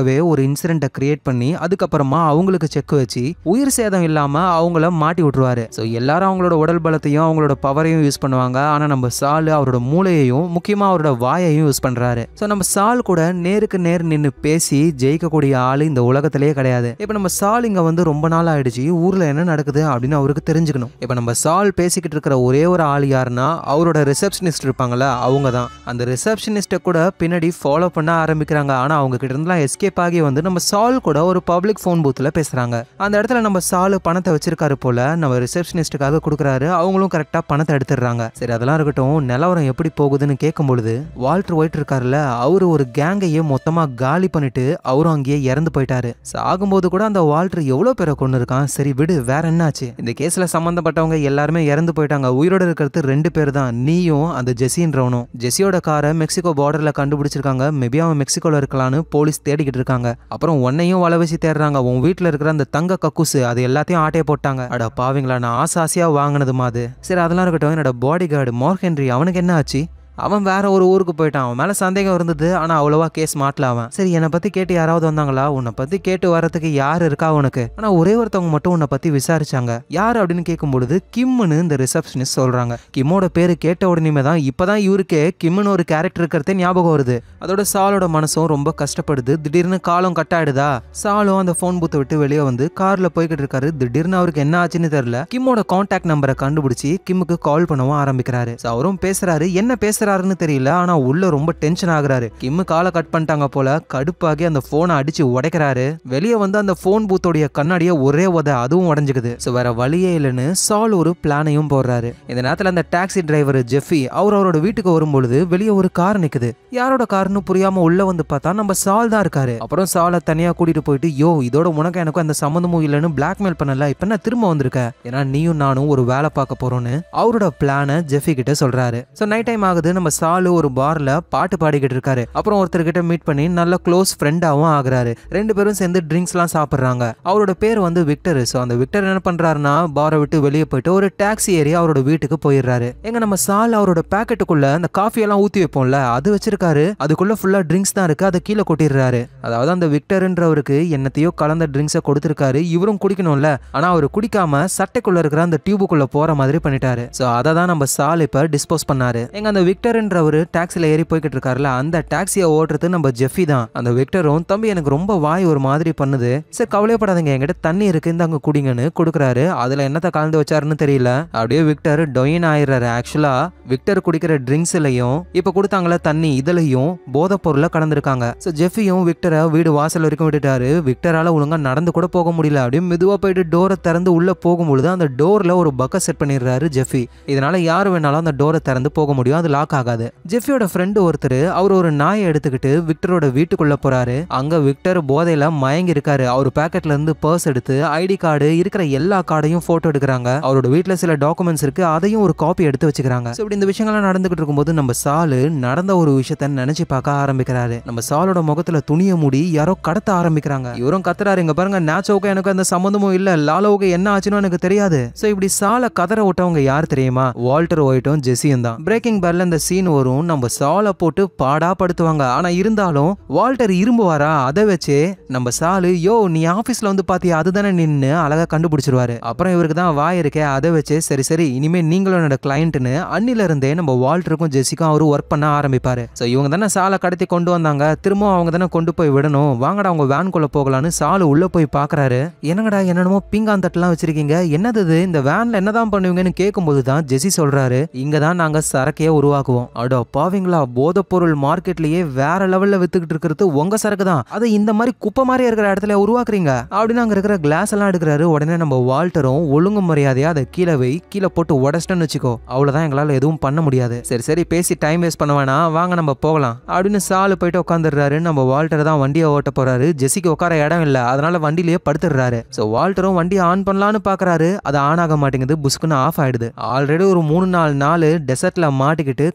அவங்களுக்காகவே ஒரு இன்சிடென்ட்டை கிரியேட் பண்ணி அதுக்கப்புறமா அவங்களுக்கு செக் வச்சு உயிர் சேதம் இல்லாம அவங்கள மாட்டி விட்டுருவாரு. ஸோ எல்லாரும் அவங்களோட உடல் பலத்தையும் அவங்களோட பவரையும் யூஸ் பண்ணுவாங்க. ஆனா நம்ம சால் அவரோட மூளையையும் முக்கியமா அவரோட வாயையும் யூஸ் பண்றாரு. ஸோ நம்ம சால் கூட நேருக்கு நேர் நின்று பேசி ஜெயிக்கக்கூடிய ஆளு இந்த உலகத்திலேயே கிடையாது. இப்ப நம்ம சால் இங்க வந்து ரொம்ப நாள் ஆயிடுச்சு, ஊர்ல என்ன நடக்குது அப்படின்னு அவருக்கு தெரிஞ்சுக்கணும். இப்ப நம்ம சால் பேசிக்கிட்டு இருக்கிற ஒரே ஒரு ஆள் யாருன்னா அவரோட ரிசப்ஷனிஸ்ட் இருப்பாங்கல்ல, அவங்க தான். அந்த ரிசப்ஷனிஸ்ட கூட பின்னாடி ஃபாலோ பண்ண ஆரம்பிக்கிறாங்க. ஆனா அவங்க கிட்ட இருந்தெல்லாம் எஸ்கேப் ஆகி வந்து நம்ம சால் கூட ஒரு பப்ளிக் ஃபோன் பூத்துல பேசுறாங்க. அந்த இடத்துல நம்ம சால் பணத்தை வச்சிருக்காரு போல, நம்ம ரிசப்ஷனிஸ்டுக்காக கொடுக்குறாரு. அவங்களும் கரெக்டா பணத்தை எடுத்துடுறாங்க. சரி அதெல்லாம் இருக்கட்டும், நிலவரம் எப்படி போகுதுன்னு கேட்கும் பொழுது வால்டர் ஒயிட் இருக்காருல்ல, அவரு ஒரு கேங்கையே மொத்தமா காலி பண்ணிட்டு அவரும் அங்கேயே இறந்து போயிட்டாரு. சாகும்போது கூட அந்த வால்டர் எவ்வளவு பேரை கொண்டு இருக்கான். சரி விடு, வேற என்னாச்சு? இந்த கேஸ்ல சம்பந்தப்பட்டவங்க எல்லாருமே இறந்து போயிட்டாங்க. உயிரோட இருக்கிறது 2 பேர் தான், நீயும் அந்த ஜெசின்றவனும். ஜெசியோட காரை மெக்சிகோ பார்டர்ல கண்டுபிடிச்சிருக்காங்க. மேபி அவன் மெக்சிகோல இருக்கலான்னு போலீஸ் தேடிக்கிட்டு இருக்காங்க. அப்புறம் உன்னையும் வளவசி தேடுறாங்க. உன் வீட்டுல இருக்கிற அந்த தங்க கக்கூசு அது எல்லாத்தையும் ஆட்டையை போட்டாங்க. அட பாவீங்களா, நான் ஆசையா வாங்கினது மாதிரி. சரி அதெல்லாம் இருக்கட்டும், என்னோட பாடி கார்டு மார்க் ஹென்றி அவனுக்கு என்ன ஆச்சு? அவன் வேற ஒரு ஊருக்கு போயிட்டான். அவன் மேல சந்தேகம் இருந்தது, ஆனா அவ்வளவா கேஸ் மாட்டல அவன். சரி என்னை பத்தி கேட்டு யாராவது வந்தாங்களா? உன்னை பத்தி கேட்டு வரதுக்கு யார் இருக்கா உனக்கு? ஆனா ஒரே ஒருத்தவங்க மட்டும் உன்னை பத்தி விசாரிச்சாங்க. யார் அப்படின்னு கேட்கும் பொழுது கிம்னு இந்த ரிசப்ஷனிஸ்ட் சொல்றாங்க. கிம்மோட பேரு கேட்ட உடனே தான் இப்பதான் இவருக்கே கிம்னு ஒரு கேரக்டர் இருக்கிறதே ஞாபகம் வருது. அதோட சாலோட மனசும் ரொம்ப கஷ்டப்படுது. திடீர்னு காலம் கட் ஆயிடுதா. சாலும் அந்த போன் பூத்தை விட்டு வெளியே வந்து கார்ல போய்கிட்டு இருக்காரு. திடீர்னு அவருக்கு என்ன ஆச்சுன்னு தெரியல. கிம்மோட கான்டாக்ட் நம்பரை கண்டுபிடிச்சு கிம்முக்கு கால் பண்ணவும் ஆரம்பிக்கிறாரு. அவரும் பேசுறாரு. என்ன பேசுறாருன்னு தெரியல, ஆனா உள்ள ரொம்ப டென்ஷன் ஆகுறாரு. கிம்மு காலை கட் பண்ணிட்டாங்க போல. கடுப்பாகி அந்த போனை அடிச்சு உடைக்கிறாரு. வெளியே வந்து அந்த போன் பூத்தோடைய கண்ணாடியை ஒரே அதுவும் உடஞ்சுக்குது. வேற வழியே இல்லைன்னு சால் ஒரு பிளானையும் போடுறாரு. இந்த நேரத்துல அந்த டாக்ஸி டிரைவர் ஜெஃபி அவரோட வீட்டுக்கு வரும்பொழுது வெளியே ஒரு கார் நிக்குது. யாரோட கார்னு புரியாம உள்ள வந்து பார்த்தா நம்ம சால் தான் இருக்காரு. அப்புறம் சாலை தனியா கூட்டிட்டு போயிட்டு, யோ இதோட உனக்கு எனக்கும் அந்த சம்மந்தமும் இல்லைன்னு பிளாக்மெயில் பண்ணல, இப்ப நான் திரும்ப வந்திருக்க, ஏன்னா நீயும் நானும் ஒரு வேலை பார்க்க போறோம்னு அவரோட பிளானை ஜெஃபி கிட்ட சொல்றாரு. நைட் டைம் ஆகுது. நம்ம சாலு ஒரு பார்ல பாட்டு பாடிக்கிட்டு இருக்காரு. அப்புறம் ஒருத்தர் கிட்ட மீட் பண்ணி நல்ல க்ளோஸ் ஃப்ரெண்டாவும் ஆகுறாரு. 2 பேரும் சேர்ந்து ட்ரிங்க்ஸ் எல்லாம் சாப்பிடுறாங்க. அவரோட பேர் வந்து விக்டர். அந்த விக்டர் என்ன பண்றாருன்னா பாரை விட்டு வெளியே போயிட்டு ஒரு டாக்ஸி ஏறி அவரோட வீட்டுக்கு போயிடுறாரு. எங்க நம்ம சால் அவரோட பாக்கெட்டுக்குள்ள அந்த காஃபி எல்லாம் ஊத்தி வைப்போம்ல, அது வச்சிருக்காரு. அதுக்குள்ள ஃபுல்லா ட்ரிங்க்ஸ் தான் இருக்கு. அதை கீழே கொட்டிடுறாரு. அதாவது அந்த விக்டர்ன்றவருக்கு என்னத்தையோ கலந்த ட்ரிங்க்ஸை கொடுத்திருக்காரு. இவரும் குடிக்கணும்ல, ஆனா அவரு குடிக்காம சட்டைக்குள்ள இருக்கிற அந்த டியூபுக்குள்ள போற மாதிரி பண்ணிட்டாரு. அதை தான் நம்ம சால் இப்ப டிஸ்போஸ் பண்ணாரு. எங்க அந்த விக்டர்ன்றவரு டாக்ஸில ஏறி போய்கிட்டு இருக்காருல, அந்த டாக்ஸியை ஓட்டுறது நம்ம ஜெஃபி தான். அந்த விக்டரும் தம்பி எனக்கு ரொம்ப வாய் ஒரு மாதிரி பண்ணுது, சரி கவலைப்படாதீங்க என்கிட்ட தண்ணி இருக்கு இந்தாங்க குடிங்கன்னு கொடுக்குறாரு. அதுல என்னத்த கலந்து வச்சாருன்னு தெரியல. அப்படியே விக்டர் டொயின் ஆயிடுறாரு. ஆக்சுவலா விக்டர் குடிக்கிற ட்ரிங்க்ஸ்லயும் இப்ப கொடுத்தாங்களா தண்ணி, இதுலயும் போதை பொருளை கலந்துருக்காங்க. ஜெஃபியும் விக்டரை வீடு வாசல் வரைக்கும் விட்டுட்டாரு. விக்டரால ஒழுங்கா நடந்து கூட போக முடியல. அப்படியே மெதுவா போயிட்டு டோரை திறந்து உள்ள போகும்பொழுது அந்த டோர்ல ஒரு பக்கெட் செட் பண்ணிடுறாரு ஜெஃபி. இதனால யாரு வேணாலும் அந்த டோரை திறந்து போக முடியும், அது லாக் ஆகாது. ஜெஃபியோட ஃப்ரெண்டு ஒருத்தர் அவர் ஒரு நாயை எடுத்துக்கிட்டு விக்டரோட வீட்டுக்குள்ள போறாரு. அங்க விக்டர் போதையில மயங்கி இருக்காரு. அவர் பாக்கெட்ல இருந்து பர்ஸ் எடுத்து ஐடி கார்டு இருக்கிற எல்லா கார்டையும் போட்டோ எடுக்கிறாங்க. அவரோட வீட்டுல சில டாக்குமெண்ட்ஸ் இருக்கு, அதையும் ஒரு காப்பி எடுத்து வச்சுக்கிறாங்க. இப்படி இந்த விஷயங்கள்லாம் நடந்துகிட்டு இருக்கும்போது நம்ம சாலு நடந்த ஒரு விஷயத்த நினைச்சு பார்க்க ஆரம்பிக்கிறாரு. நம்ம சாலோட முகத்துல துணியை மூடி யாரோ கடத்த ஆரம்பிக்கிறாங்க. இவரும் கத்துறாரு, இங்க பாருங்க நாச்சோவுக்கு எனக்கு அந்த சம்பந்தமும் இல்ல, லாலோவுக்கு என்ன ஆச்சுன்னு எனக்கு தெரியாது. இப்படி சால கதற விட்டவங்க யார் தெரியுமா? வால்டர் ஒயிட்டும் ஜெசியும் தான். பிரேக்கிங் பேட்ல இந்த சீன் வரும். நம்ம சாலை போட்டு பாடா படுத்துவாங்க. ஆனா இருந்தாலும் வால்டர் இரும்புவாரா, அதை வச்சு நம்ம சாலு யோ நீ ஆபீஸ்ல வந்து பாத்தியா அதுதானே நின்னு அழகா கண்டுபிடிச்சிருவாரு. அப்புறம் இவருக்கு தான் வாய் இருக்கே, அதை வச்சு சரி சரி இனிமே நீங்களும் என்னோட கிளையண்ட்னு அன்னில இருந்தே நம்ம வால்டருக்கும் ஜெசிக்கும் அவரு ஒர்க் பண்ண ஆரம்பிப்பாரு. இவங்க தானே சாலை கடத்தி கொண்டு வந்தாங்க, திரும்ப அவங்க தானே கொண்டு போய் விடணும், வாங்கடா அவங்க வேன்குள்ள போகலான்னு சாலு உள்ள போய் பாக்குறாரு. என்னங்கடா என்னென்னமோ பிங்காந்தட்டெல்லாம் வச்சிருக்கீங்க, என்னது இந்த வேன்ல என்னதான் பண்ணுவீங்கன்னு கேட்கும்போது தான் ஜெசி சொல்றாரு, இங்க தான் நாங்க சரக்கையே உருவாக்குவோம். அடோ பாவீங்களா, போதைப் பொருள் மார்க்கெட்லயே வேற லெவல்ல வித்துக்கிட்டு இருக்கிறது உங்க சரக்கு தான், அதை இந்த மாதிரி குப்பை மாதிரி இருக்கிற இடத்துல உருவாக்குறீங்க அப்படின்னு அங்க இருக்கிற கிளாஸ் எல்லாம் எடுக்கிறாரு. உடனே நம்ம வால்டரும் ஒழுங்கு மரியாதையா அதை கீழே போட்டு உடச்சிட்டேன்னு வச்சுக்கோ, அவ்வளவுதான் எங்களால எதுவும் பண்ண முடியாது, சரி பேசி டைம் வேஸ்ட் பண்ண வேணாம் வாங்க நம்ம போகலாம் அப்படின்னு சாலு போயிட்டு உட்காந்துடுறாரு. நம்ம வால்டர் தான் வண்டியை ஓட்ட போறாரு. ஜெசிக்கு உட்கார இடம் இல்ல, அதனால வண்டியிலேயே படுத்துடுறாரு. வால்டரும் வண்டியை ஆன் பண்ணலான்னு பாக்குறாரு, அது ஆன் ஆக மாட்டேங்குது, புஸ்குன்னு ஆஃப் ஆயிடுது. ஆல்ரெடி ஒரு 3-4 நாள் டெசர்ட்ல மாட்டிக்கிட்டு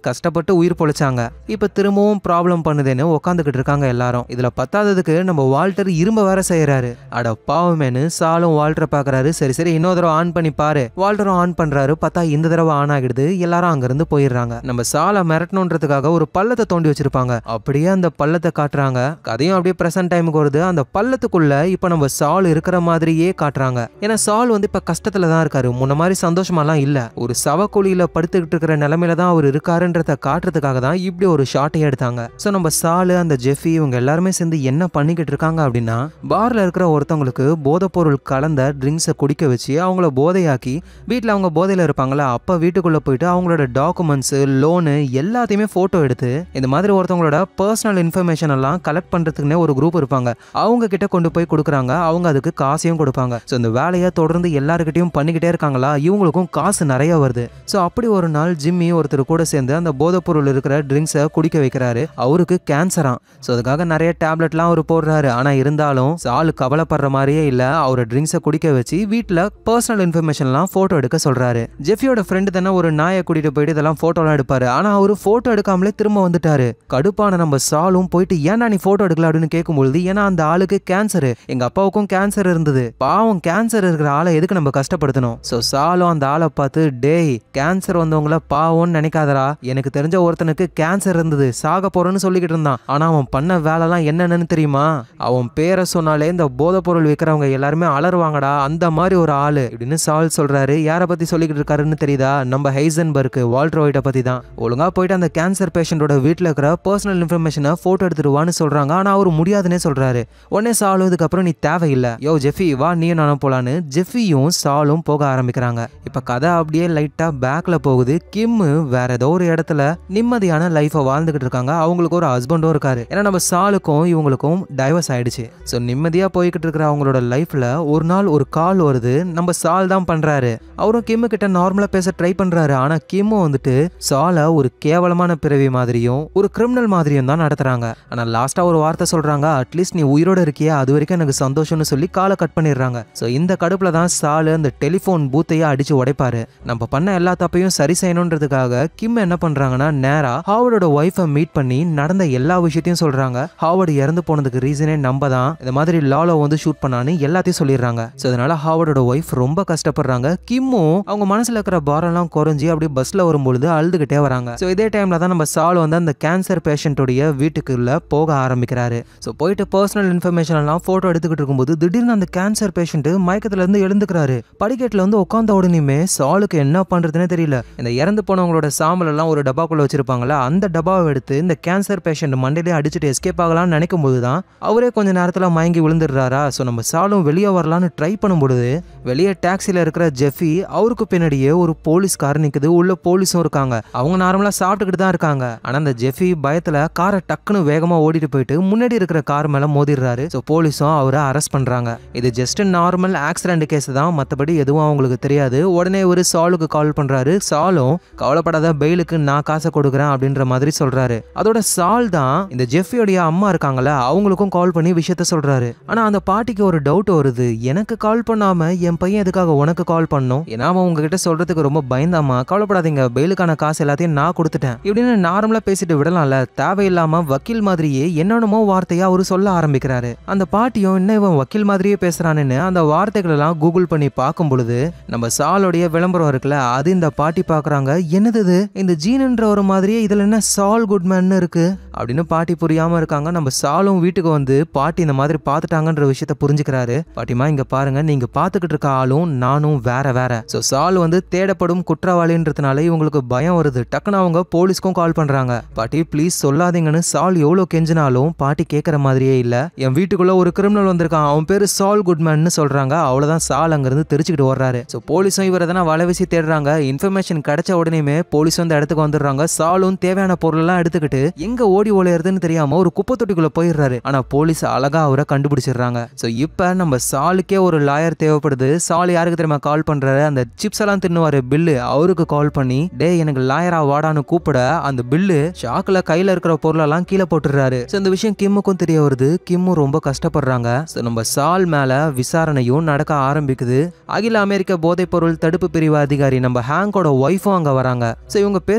கஷ்டப்பட்டு உயிர் பொழைச்சாங்க. இப்ப திரும்பவும் ப்ராப்ளம் பண்ணுதுன்னு உட்காந்துக்கிட்டு இருக்காங்க எல்லாரும். இதுல பத்தாததுக்கு நம்ம வால்டர் இரும்ப வேற செய்யறாரு. அட பாவமேனு சாலும் வால்டரை பாக்குறாரு. சரி சரி இன்னொரு தடவை ஆன் பண்ணி பாரு. வால்டரும் ஆன் பண்றாரு. பார்த்தா இந்த தடவை ஆன் ஆகிடுது. எல்லாரும் அங்க இருந்து போயிடுறாங்க. நம்ம சாலை மிரட்டணுன்றதுக்காக ஒரு பள்ளத்தை தோண்டி வச்சிருப்பாங்க. அப்படியே அந்த பள்ளத்தை காட்டுறாங்க. கதையும் அப்படியே பிரசன்ட் டைமுக்கு வருது. அந்த பள்ளத்துக்குள்ள இப்ப நம்ம சால் இருக்கிற மாதிரியே காட்டுறாங்க. ஏன்னா சால் வந்து இப்ப கஷ்டத்துல தான் இருக்காரு. முன்ன மாதிரி சந்தோஷமாலாம் இல்ல. ஒரு சவக்குழியில படுத்துக்கிட்டு இருக்கிற நிலைமையில தான் அவர் இருக்காருன்றத காட்டுறதுக்காக தான் இப்படி ஒரு ஷாட்டை எடுத்தாங்க. சோ நம்ம சாலு அந்த ஜெஃபி இவங்க எல்லாருமே சேர்ந்து என்ன பண்ணிக்கிட்டு இருக்காங்க அப்படின்னா, பார்ல இருக்கிற ஒருத்தவங்களுக்கு போதைப்பொருள் கலந்த ட்ரிங்க்ஸை குடிக்க வச்சு அவங்கள போதையாக்கி வீட்டில் அவங்க போதையில இருப்பாங்களா அப்ப வீட்டுக்குள்ள போயிட்டு அவங்களோட டாக்குமெண்ட்ஸ் லோனு எல்லாத்தையுமே போட்டோ எடுத்து இந்த மாதிரி ஒருத்தவங்களோட பர்சனல் இன்ஃபர்மேஷன் எல்லாம் கலெக்ட் பண்றதுக்குன்னே ஒரு குரூப் இருப்பாங்க. அவங்க கிட்ட கொண்டு போய் கொடுக்குறாங்க. அவங்க அதுக்கு காசையும் கொடுப்பாங்க. ஸோ இந்த வேலையை தொடர்ந்து எல்லாருக்கிட்டையும் பண்ணிக்கிட்டே இருக்காங்களா இவங்களுக்கும் காசு நிறைய வருது. ஸோ அப்படி ஒரு நாள் ஜிம்மி ஒருத்தர் கூட சேர்ந்து அந்த போதைப்பொருள் இருக்கிற ட்ரிங்க்ஸை குடிக்க வைக்கிறாரு. அவருக்கு கேன்சரா. ஸோ அதுக்காக நிறைய டேப்லெட்லாம் அவர் போடுறாரு. ஆனா இருந்தாலும் சாலு கவலைப்படுற மாதிரியே இல்ல. அவரை ட்ரிங்க்ஸை குடிக்க வச்சு வீட்டில் பர்சனல் இன்ஃபர்மேஷன்லாம் போட்டோ எடுக்க சொல்றாரு. ஜெஃபியோட ஃப்ரெண்டு தானே ஒரு நாயை கூட்டிட்டு போயிட்டு இதெல்லாம் போட்டோலாம் எடுப்பாரு. ஆனா அவரு போட்டோ எடுக்காமலே திரும்ப வந்துட்டாரு. கடுப்பான நம்ம சாலும் போயிட்டு ஏன்டா நீ போட்டோ எடுக்கல அப்படின்னு கேட்கும்பொழுது, ஏன்னா அந்த ஆளுக்கு கேன்சர், எங்க அப்பாவுக்கும் கேன்சர் இருந்தது, பாவம் கேன்சர் இருக்கிற ஆளை எதுக்கு நம்ம கஷ்டப்படுத்தணும். சோ சாலும் அந்த ஆளை பார்த்து, டேய் கேன்சர் வந்தவங்கள பாவம்னு நினைக்காதரா, எனக்கு தெரிஞ்ச ஒருத்தனுக்கு கேன்சர் இருந்தது, சாக போறேன்னு சொல்லிக்கிட்டு இருந்தான். ஆனா அவன் பண்ண வேலைலாம் என்னன்னு தெரியுமா, அவன் பேரை சொன்னாலே இந்த போதை பொருள் விற்கிறவங்க எல்லாருமே அலறுவாங்கடா, அந்த மாதிரி ஒரு ஆளு அப்படின்னு சால் சொல்றாரு. யாரை பத்தி சொல்லிக்கிட்டு இருக்காருன்னு தெரியுதா, நம்ம ஹைசன்பர்க் வால்டர் ஒயிட்டை பத்தி தான். ஒழுங்கா போயிட்டு அந்த கேன்சர் பேஷண்டோட வீட்டில் இருக்கிற பர்சனல் இன்ஃபர்மேஷனை போட்டோ எடுத்துருவான்னு சொல்றாங்க. ஆனா அவர் முடியாதுன்னே சொல்றாரு. உடனே சாலும் இதுக்கப்புறம் நீ தேவையில்லை, யோ ஜெஃபி வா நீயும் நானும் போலான்னு ஜெஃபியும் சாலும் போக ஆரம்பிக்கிறாங்க. இப்ப கதை அப்படியே லைட்டா பேக்ல போகுது. கிம் வேற ஏதோ ஒரு இடத்துல நிம்மதியான லைஃபை வாழ்ந்துகிட்டு இருக்காங்க. அவங்களுக்கு ஒரு ஹஸ்பண்டும் இருக்காரு. ஏன்னா நம்ம சாலுக்கும் இவங்களுக்கும் டைவர்ஸ் ஆயிடுச்சு. ஸோ நிம்மதியா போய்கிட்டு இருக்கிற அவங்களோட லைஃப்ல ஒரு நாள் ஒரு கால் வருது. நம்ம சால் தான் பண்றாரு. அவரும் கிம் கிட்ட நார்மலா பேச ட்ரை பண்றாரு. ஆனா கிம் வந்துட்டு சாலை ஒரு கேவலமான பிறவி மாதிரியும் ஒரு கிரிமினல் மாதிரியும் தான் நடத்துறாங்க. ஆனா லாஸ்டா ஒரு வார்த்தை சொல்றாங்க, அட்லீஸ்ட் நீ உயிரோட இருக்கியா அது வரைக்கும் எனக்கு சந்தோஷம்னு சொல்லி காலை கட் பண்ணிடுறாங்க. ஸோ இந்த கடுப்புல தான் சாலு அந்த டெலிஃபோன் பூத்தையே அடிச்சு உடைப்பாரு. நம்ம பண்ண எல்லா தப்பையும் சரி செய்யணுன்றதுக்காக கிம் என்ன பண்றாங்கன்னா நேரா ஹாவர்டோட ஒய்ஃபை மீட் பண்ணி நடந்த எல்லா விஷயத்தையும் சொல்றாங்க. ஹாவர்டு இறந்து போனதுக்கு ரீசனே நம்ம தான், இந்த மாதிரி லாலோ வந்து ஷூட் பண்ணான்னு எல்லாத்தையும் சொல்லிடுறாங்க. ஸோ அதனால ஹாவர்டோட ஒய்ஃப் ரொம்ப கஷ்டப்படுறாங்க. கிம்மும் அவங்க மனசுல இருக்கிற பாரெல்லாம் குறைஞ்சி அப்படியே பஸ்ல வரும்பொழுது அழுதுகிட்டே வராங்க. ஸோ இதே டைம்ல தான் நம்ம சால் வந்து அந்த கேன்சர் பேஷண்டோடைய வீட்டுக்குள்ள போக ஆரம்பிக்கிறாரு. ஸோ போயிட்டு பர்சனல் இன்ஃபர்மேஷன் எல்லாம் போட்டோ எடுத்துக்கிட்டு இருக்கும்போது திடீர்னு அந்த கேன்சர் பேஷண்ட் மயக்கத்துல இருந்து எழுந்துக்கிறாரு. படிக்கட்டுல வந்து உட்காந்த உடனேயுமே சாலுக்கு என்ன பண்றதுன்னே தெரியல. இந்த இறந்து போனவங்களோட சாம்பல் எல்லாம் ஒரு டப்பாக்குள்ள வச்சிருப்பாங்களா, அந்த டப்பாவை எடுத்து இந்த கேன்சர் பேஷண்ட் மண்டையிலே அடிச்சுட்டு எஸ்கேப் ஆகலாம்னு நினைக்கும் போதுதான் அவரே கொஞ்ச நேரத்துல மயங்கி விழுந்துடுறாரா. ஸோ நம்ம சாலும் வெளியே வரலான்னு ட்ரை பண்ணும்பொழுது வெளியே டாக்ஸில இருக்கிற ஜெஃபி அவருக்கு பின்னாடியே ஒரு போலீஸ் கார் நிக்குது. உள்ள போலீஸும் இருக்காங்க. அவங்க நார்மலா சாப்பிட்டுக்கிட்டு தான் இருக்காங்க. ஆனா அந்த ஜெஃபி பயத்துல காரை டக்குன்னு வேகமா ஓடிட்டு போயிட்டு முன்னாடி இருக்கிற கார் மேல மோதிடுறாரு. ஸோ போலீஸும் அவரை அரெஸ்ட் பண்றாங்க. இது ஜஸ்ட் நார்மல் ஆக்சிடென்ட் கேஸ் தான், மற்றபடி எதுவும் அவங்களுக்கு தெரியாது. உடனே ஒரு சாலுக்கு கால் பண்றாரு. சாலும் கவலைப்படாத, பெயிலுக்கு நான் காசை கொடுக்குறேன் அப்படின்ற மாதிரி சொல்றாரு. அதோட சால் தான் இந்த ஜெஃபியோடைய அம்மா இருக்காங்கல்ல அவங்களுக்கும் கால் பண்ணி விஷயத்த சொல்றாரு. ஆனா அந்த பாட்டிக்கு ஒரு டவுட் வருது, எனக்கு கால் பண்ணாம என் பையன் எதுக்காக உனக்கு கால் பண்ணும், ஏன்னா அவன் உங்ககிட்ட சொல்றதுக்கு ரொம்ப பயந்தாமா, கவலைப்படாதீங்க பெயிலுக்கான காசு எல்லாத்தையும் நான் கொடுத்துட்டேன் இப்படின்னு நார்மலா பேசிட்டு விடலாம்ல, தேவையில்லாம வக்கீல் மாதிரியே என்னென்னமோ வார்த்தையா அவரு சொல்ல ஆரம்பிக்கிறாரு. அந்த பாட்டியும் என்ன இவன் வக்கீல் மாதிரியே பேசுறான்னு அந்த வார்த்தைகள் எல்லாம் கூகுள் பண்ணி பார்க்கும் பொழுது நம்ம சாலோடைய விளம்பரம் இருக்குல்ல, அது இந்த பாட்டி பாக்குறாங்க. என்னது இது, இந்த ஜீன்ன்ற ஒரு மாதிரியே இதுல என்ன சால் குட்மேன் இருக்கு அப்படின்னு பாட்டி புரியாம இருக்காங்க. நம்ம சாலும் வீட்டுக்கு வந்து பாட்டி இந்த மாதிரி பாத்துட்டாங்கன்ற விஷயத்த புரிஞ்சுக்கிறாரு. பாட்டிமா இங்க பாருங்க, நீங்க பாத்துக்கிட்டு இருக்க ஆளும் நானும் வேற வேற. சோ சால் வந்து தேடப்படும் குற்றவாளின்றதுனால இவங்களுக்கு பயம் வருது. டக்குன்னு அவங்க போலீஸ்க்கும் கால் பண்றாங்க. பாட்டி ப்ளீஸ் சொல்லாதீங்கன்னு சால் எவ்வளவு கெஞ்சினாலும் பாட்டி கேட்கற மாதிரியே இல்ல. என் வீட்டுக்குள்ள ஒரு கிரிமினல் வந்திருக்கான், அவன் பேரு சால் குட்மேன் சொல்றாங்க. அவ்வளவுதான் சால் அங்க இருந்து தெரிச்சுக்கிட்டு வர்றாரு. சோ போலீஸும் இவரை தானே வலை வீசி தேடுறாங்க. இன்ஃபர்மேஷன் கிடைச்ச உடனேயுமே போலீஸ் வந்து இடத்துக்கு வந்துடுறாங்க. சாலும் தேவையான பொருள் எல்லாம் எடுத்துக்கிட்டு எங்க ஓடி ஒளையறதுன்னு தெரியாம ஒரு குப்பை தொட்டிக்குள்ள போயிடுறாரு. ஆனா போலீஸ் அழகா அவரை கண்டுபிடிச்சிடுறாங்க. சோ இப்ப நம்ம சாலுக்கே ஒரு லாயர் தேவைப்படுது. சால் யாருக்கு தெரியுமா கால் பண்றாரு, அந்த சிப்ஸ் எல்லாம் தின்னுவாரு பில்லு, அவருக்கு கால் பண்ணி டே எனக்கு லாயரா வாடான்னு கூப்பிட அந்த பில்லு ஷாக்ல கையில இருக்கிற பொருளெல்லாம் கீழே போட்டுறாரு. இந்த விஷயம் கிம்முக்கும் தெரிய வருது. கிம்மும் ரொம்ப கஷ்டப்படுறாங்க. நம்ம சால் மேல விசாரணையும் நடக்க ஆரம்பிக்குது. அகில அமெரிக்க போதைப் பொருள் தடுப்பு பிரிவு அதிகாரி நம்ம ஹேங்கோட ஒய்ஃபும் அங்க வராங்க. இவங்க பேசுற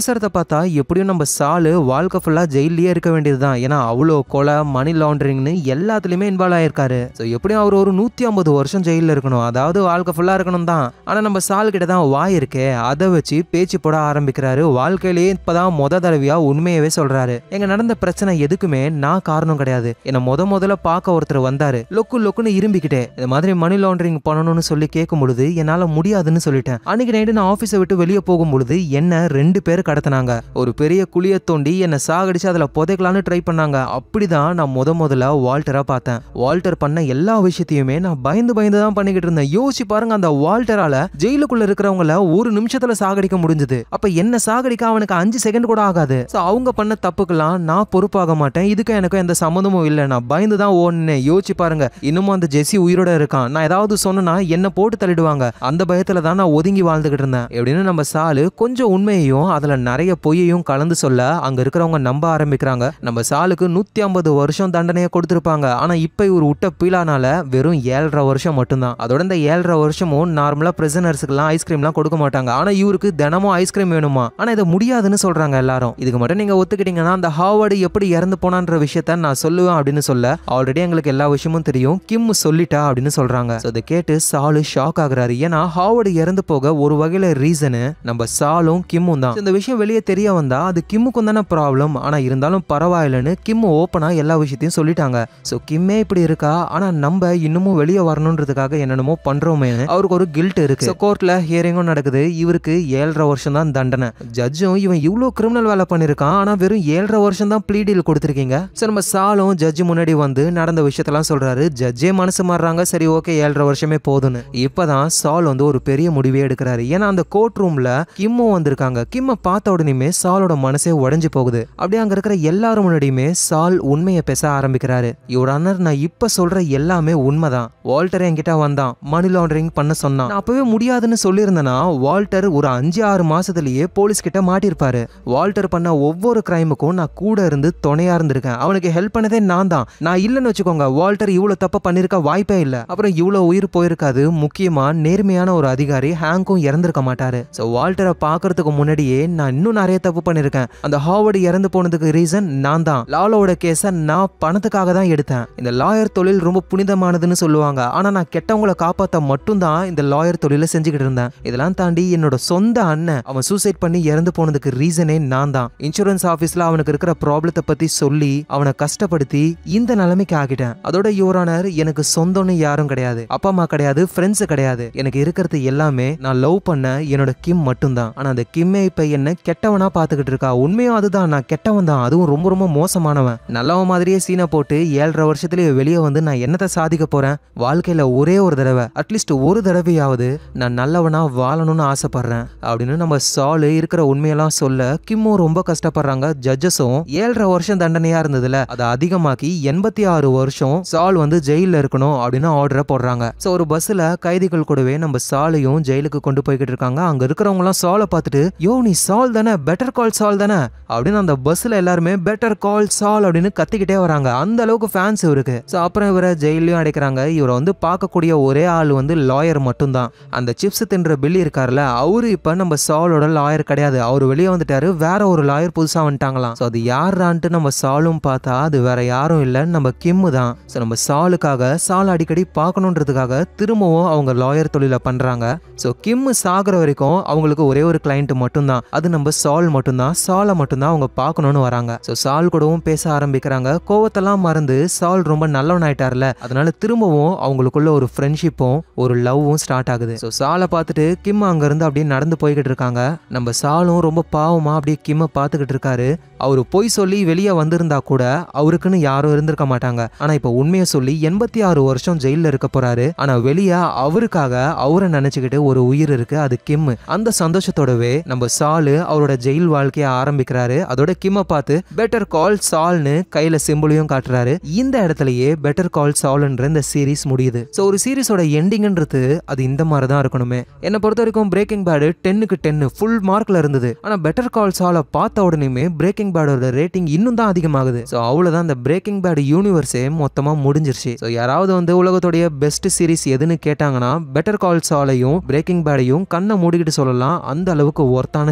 அவசரத்தை பார்த்தா எப்படியும் நம்ம சாலு வாழ்க்கை ஃபுல்லா ஜெயிலே இருக்க வேண்டியதுதான். ஏன்னா அவ்வளோ கொலை, மணி லாண்டரிங்னு எல்லாத்துலயுமே இன்வால்வ் ஆயிருக்காரு. ஸோ எப்படியும் அவர் ஒரு 150 வருஷம் ஜெயில இருக்கணும், அதாவது வாழ்க்கை ஃபுல்லா இருக்கணும் தான். ஆனா நம்ம சால் கிட்ட தான் வாய் இருக்கே, அதை வச்சு பேச்சு போட ஆரம்பிக்கிறாரு. வாழ்க்கையிலேயே இப்பதான் தடவையா உண்மையவே சொல்றாரு. எங்க நடந்த பிரச்சனை எதுக்குமே நான் காரணம் கிடையாது. என்ன முதல்ல பார்க்க ஒருத்தர் வந்தாரு, லொக்குன்னு இரும்பிக்கிட்டே இந்த மாதிரி மணி லாண்டரிங் பண்ணணும்னு சொல்லி கேட்கும் பொழுது என்னால முடியாதுன்னு சொல்லிட்டேன். அன்னைக்கு நைட்டு நான் ஆபீஸை விட்டு வெளியே போகும் பொழுது என்ன 2 பேர் கடத்தினாங்க. ஒரு பெரிய குழிய தோண்டி என்ன சாகடிச்சு அதுல புதைக்கலான்னு ட்ரை பண்ணாங்க. அப்படிதான் நான் முதல்ல வால்டரா பார்த்தேன். வால்டர் பண்ண எல்லா விஷயத்தையுமே நான் பயந்து தான் பண்ணிக்கிட்டு இருந்தேன். யோசிச்சு பாருங்க, அந்த வால்டரால ஜெயிலுக்குள்ள இருக்கிறவங்கள ஒரு நிமிஷத்துல சாகடிக்க முடிஞ்சது. அப்ப என்ன சாகடிக்க அவனுக்கு 5 செகண்ட் கூட ஆகாது. அவங்க பண்ண தப்புக்கெல்லாம் நான் பொறுப்பாக மாட்டேன். இதுக்கு எனக்கு எந்த சம்மந்தமும் இல்லை. நான் பயந்து தான் ஓடுனேன். யோசிச்சு பாருங்க, இன்னமும் அந்த ஜெசி உயிரோட இருக்கான். நான் ஏதாவது சொன்னா என்ன போட்டு தள்ளிடுவாங்க. அந்த பயத்துல தான் நான் ஒதுங்கி வாழ்ந்துகிட்டு இருந்தேன் எப்படின்னு நம்ம சாலு கொஞ்சம் உண்மையையும் அதுல நிறைய பொய்யையும் கலந்து சொல்ல அங்க இருக்கிறவங்க நம்ப ஆரம்பிக்கிறாங்க. நம்ம சாலுக்கு 150 வருஷம் தண்டனையை கொடுத்திருப்பாங்க. ஆனா இப்ப இவர் விட்ட பீலானால வெறும் 7.5 வருஷம் மட்டும்தான். அதோட இந்த 7.5 வருஷமும் நார்மலா பிரிசனர்ஸ்க்குலாம் ஐஸ்கிரீம்லாம் கொடுக்க மாட்டாங்க. ஆனா இவருக்கு தினமும் ஐஸ்கிரீம் வேணுமா? ஆனா இதை முடியாதுன்னு சொல்றாங்க எல்லாரும். இதுக்கு மட்டும் நீங்க ஒத்துக்கிட்டீங்கன்னா அந்த ஹார்வர்டு எப்படி இறந்து போனான்ற விஷயத்த நான் சொல்லுவேன் அப்படின்னு சொல்ல, ஆல்ரெடி எங்களுக்கு எல்லா விஷயமும் தெரியும், கிம் சொல்லிட்டா அப்படின்னு சொல்றாங்க. இதை கேட்டு சாலு ஷாக் ஆகுறாரு. ஏன்னா ஹார்வர்டு இறந்து போக ஒரு வகையில ரீசனு நம்ம சாலும் கிம்மும் தான். இந்த விஷயம் வெளியே தெரிய வந்தா அது கிம்முக்கும் தானே ப்ராப்ளம். ஆனா இருந்தாலும் பரவாயில்லைன்னு கிம் ஓப்பனா எல்லா விஷயத்தையும் சொல்லிட்டாங்க. சோ கிம்மே இப்படி இருக்கா, ஆனா நம்ம இன்னமும் வெளியே வரணும்ன்றதுக்காக என்னென்னமோ பண்றோமே அவருக்கு ஒரு கில்ட் இருக்கு. கோர்ட்ல ஹியரிங்கும் நடக்குது. இவருக்கு 7.5 வருஷம் தான் தண்டனை. ஜட்ஜும் இவன் இவ்வளவு கிரிமினல் வேலை பண்ணிருக்கான், ஆனா வெறும் 7.5 வருஷம் தான் ப்ளீ டீல் கொடுத்திருக்கீங்க. சரி நம்ம சாலும் ஜட்ஜு முன்னாடி வந்து நடந்த விஷயத்தெல்லாம் சொல்றாரு. ஜட்ஜே மனசு மாறுறாங்க. சரி ஓகே 7.5 வருஷமே போதுன்னு. இப்பதான் சால் வந்து ஒரு பெரிய முடிவே எடுக்கிறாரு. ஏன்னா அந்த கோர்ட் ரூம்ல கிம்மும் வந்திருக்காங்க. கிம்ம பார்த்த உடனே சாலோட மனசே உடைஞ்சு போகுது. அப்படியே அங்க இருக்கிற எல்லாரும் முன்னாடியுமே சால் உண்மையை பேச ஆரம்பிக்கிறாரு. யுவர் ஆனர், நான் இப்ப சொல்ற எல்லாமே உண்மைதான். வால்டர் என்கிட்ட வந்தான், மணி லாண்டரிங் பண்ண சொன்னான். நான் அப்பவே முடியாதுன்னு சொல்லியிருந்தேன்னா வால்டர் ஒரு 5-6 மாசத்திலேயே போலீஸ் கிட்ட மாட்டிருப்பாரு. வால்டர் பண்ண ஒவ்வொரு கிரைமுக்கும் நான் கூட இருந்து துணையா இருந்திருக்கேன். அவனுக்கு ஹெல்ப் பண்ணதே நான் தான். நான் இல்லைன்னு வச்சுக்கோங்க, வால்டர் இவ்வளவு தப்ப பண்ணிருக்க வாய்ப்பே இல்ல. அப்புறம் இவ்வளவு உயிர் போயிருக்காது. முக்கியமா நேர்மையான ஒரு அதிகாரி ஹேங்கும் இறந்திருக்க மாட்டாரு. சோ வால்டரை பாக்குறதுக்கு முன்னாடியே நான் இன்னும் நிறைய தப்பு பண்ணிருக்கேன். அந்த ஹார்வர்டு இறந்து போனதுக்கு ரீசன் நான் தான். லாலோட கேஸ நான் பணத்துக்காக தான் எடுத்தேன். இந்த லாயர் தொழில் ரொம்ப புனிதமானதுன்னு சொல்லுவாங்க. ஆனா நான் கெட்டவங்களை காப்பாத்த மட்டும் தான் இந்த லாயர் தொழில செஞ்சுக்கிட்டு இருந்தேன். இதெல்லாம் தாண்டி என்னோட சொந்த அண்ணன் அவன் சூசைட் பண்ணி இறந்து போனதுக்கு ரீசனே நான் தான். இன்சூரன்ஸ் ஆபீஸ்ல அவனுக்கு இருக்கிற ப்ராப்ளத்தை பத்தி சொல்லி அவனை கஷ்டப்படுத்தி இந்த நிலைமைக்கு ஆகிட்டேன். அதோட யுவர் ஆனர், எனக்கு சொந்தம்னு யாரும் கிடையாது, அப்பா அம்மா கிடையாது, ஃப்ரெண்ட்ஸ் கிடையாது. எனக்கு இருக்கிறது எல்லாமே நான் லவ் பண்ண என்னோட கிம் மட்டும்தான். ஆனா அந்த கிம்மே இப்ப என்ன கெட்டவனா பாத்துக்கிட்டு இருக்கா. உண்மையும் அதுதான், நான் கெட்டவன் தான், அதுவும் ரொம்ப ரொம்ப மோசமானவன். நல்லவன் மாதிரியே சீனை போட்டு 7.5 வருஷத்துலயே வெளியே வந்து நான் என்னத்தை சாதிக்க போறேன்? வாழ்க்கையில ஒரே ஒரு தடவை, அட்லீஸ்ட் ஒரு தடவையாவது நான் நல்லவனா வாழணும்னு ஆசைப்படுறேன் அப்படின்னு நம்ம சாலு இருக்கிற உண்மையெல்லாம் சொல்ல கிம்மும் ரொம்ப கஷ்டப்படுறாங்க. ஜட்ஜஸும் 7.5 வருஷம் தண்டனையா இருந்ததுல அதை அதிகமாக்கி 86 வருஷம் சால் வந்து ஜெயில இருக்கணும் அப்படின்னு ஆர்டரை போடுறாங்க. சோ ஒரு பஸ்ல கைதிகள் கூடவே நம்ம சாலையும் ஜெயிலுக்கு கொண்டு போய்கிட்டு இருக்காங்க. அங்க இருக்கிறவங்க எல்லாம் சாலை பார்த்துட்டு, யோ நீ சால் தானே, பெட்டர் கால் சால் தானே அப்படின்னு அந்த பஸ்ல எல்லாருமே பெட்டர் கால் சால் அப்படின்னு கத்திக்கிட்டே வராங்க. அந்த அளவுக்கு ஃபேன்ஸ் இருக்கு. சோ அப்புறம் இவரை ஜெயிலையும் அடைக்கிறாங்க. இவரை வந்து பார்க்கக்கூடிய ஒரே ஆள் வந்து லாயர் மட்டும்தான். அந்த சிப்ஸ் தின்ற பில்லி இருக்காருல, அவரு இப்ப நம்ம சாலோட லாயர் கிடையாது. அவரு வெளியே வந்துட்டாரு. வேற ஒரு லாயர் புதுசா வந்துட்டாங்களாம். சோ அது யாரான்ட்டு நம்ம சாலும் பார்த்தா அது வேற யாரும் இல்ல, நம்ம கிம்மு தான். சோ நம்ம சாலுக்காக, சால் அடிக்கடி பார்க்கணுன்றதுக்காக திரும்பவும் அவங்க லாயர் தொழில பண்றாங்க. சோ கிம்மு சாகுற வரைக்கும் அவங்களுக்கு ஒரே ஒரு கிளைண்ட் மட்டும்தான், அது நம்ம சால் மட்டும்தான். சாலை மட்டும்தான் அவங்க பார்க்கணும்னு வராங்க. சோ சால் கூடவும் பேச ஆரம்பிக்கிறாங்க. கோவத்தெல்லாம் மறந்து சால் ரொம்ப நல்லவன் ஆயிட்டார்ல, அதனால திரும்பவும் அவங்களுக்குள்ள ஒரு ஃப்ரெண்ட்ஷிப்பும் ஒரு லவ்வும் ஸ்டார்ட் ஆகுது. சோ சாலை பார்த்துட்டு கிம் அங்க இருந்து அப்படியே நடந்து போய்கிட்டு இருக்காங்க. நம்ம சாலும் ரொம்ப பாவமா அப்படியே கிம்ம பார்த்துக்கிட்டு இருக்காரு. அவரு பொய் சொல்லி வெளியே வந்திருந்தா கூட அவருக்குன்னு யாரும் இருந்திருக்க மாட்டாங்க. ஆனா இப்ப உண்மையை சொல்லி 86 வருஷம் ஜெயில இருக்க போறாரு. ஆனா வெளியே அவருக்காக அவரை நினைச்சுக்கிட்டு ஒரு உயிர் இருக்கு, அது கிம். அந்த சந்தோஷத்தோடவே நம்ம சாலு அவரோட ஜெயில் வாழ்க்கைய ஆரம்பிக்கிறாரு. அதோட கிம்ம பார்த்து பெட்டர் கால் சால்னு கையில சிம்பிளையும் காட்டுறாரு. இந்த இடத்துலயே பெட்டர் கால் சால்ன்ற இந்த சீரீஸ் முடியுது. சோ ஒரு சீரீஸோட எண்டிங்ன்றது அது இந்த மாதிரி தான் இருக்கணுமே. என்னை பொறுத்த வரைக்கும் பிரேக்கிங் பேட் 10க்கு 10 ஃபுல் மார்க்ல இருந்தது. ஆனா பெட்டர் கால் சாலை பார்த்த உடனே பிரேக்கிங் பேடோட ரேட்டிங் இன்னும் தான் அதிகமாகுது. சோ அவ்வளவுதான், இந்த பிரேக்கிங் பேட் யூனிவர்ஸே மொத்தமா முடிஞ்சிருச்சு. சோ யாராவது வந்து உலகத்தோடைய பெஸ்ட் சீரீஸ் எதுன்னு கேட்டாங்கன்னா பெட்டர் கால் சாலையும் பிரேக்கிங் பேடையும் கண்ணை மூடிக்கிட்டு சொல்லலாம். அந்த அளவுக்கு ஒர்த்தான சீரீஸ்.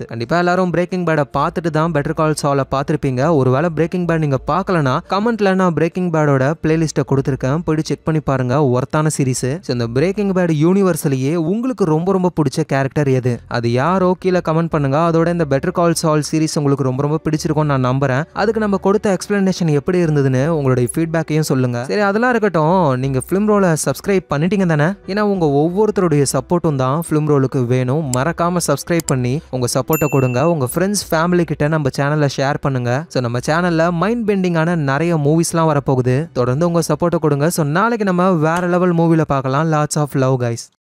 கண்டிப்பா எல்லாரும் பிரேக்கிங் பேடை பார்த்துட்டு தான் பெட்டர் கால் சாலை பார்த்துருப்பீங்க. ஒருவேளை பிரேக்கிங் பேட் நீங்க பார்க்கலனா கமெண்ட்ல நான் பிரேக்கிங் பேடோட பிளேலிஸ்ட்டை கொடுத்துருக்கேன், போய் செக் பண்ணி பாருங்க. ஒர்த்தான சீரிஸ். இந்த பிரேக்கிங் பேட் யூனிவர்ஸ்லயே உங்களுக்கு ரொம்ப பிடிச்ச கேரக்டர் எது? அது யாரோ கீழே கமெண்ட் பண்ணுங்க. அதோட இந்த பெட்டர் கால் சால் சீரிஸ் உங்களுக்கு ரொம்ப பிடிச்சிருக்கும்னு நான் நம்புறேன். அதுக்கு நம்ம கொடுத்த எக்ஸ்பிளனேஷன் எப்படி இருந்ததுன்னு உங்களுடைய ஃபீட்பேக்கையும் சொல்லுங்க. சரி, அதெல்லாம் இருக்கட்டும், நீங்க ஃபிலிம் ரோலை சப்ஸ்கிரைப் பண்ணிட்டீங்க தானே? ஏன்னா உங்க ஒவ்வொருத்தருடைய சப்போர்ட்டும் தான் ஃபிலிம் ரோலுக்கு வேணும். மறக்காம சப்ஸ்கிரைப் பண்ணி உங்க சப்போர்ட்டை கொடுங்க. உங்க ஃப்ரெண்ட்ஸ் ஃபேமிலி கிட்ட நம்ம சேனலை ஷேர் பண்ணுங்க. ஸோ நம்ம சேனல்ல மைண்ட் பெண்டிங்கான நிறைய மூவிஸ்லாம் வரப்போகுது. தொடர்ந்து உங்க சப்போர்ட்டை கொடுங்க. ஸோ நாளைக்கு நம்ம வேற லெவல் மூவில பார்க்கலாம். Lots of love guys.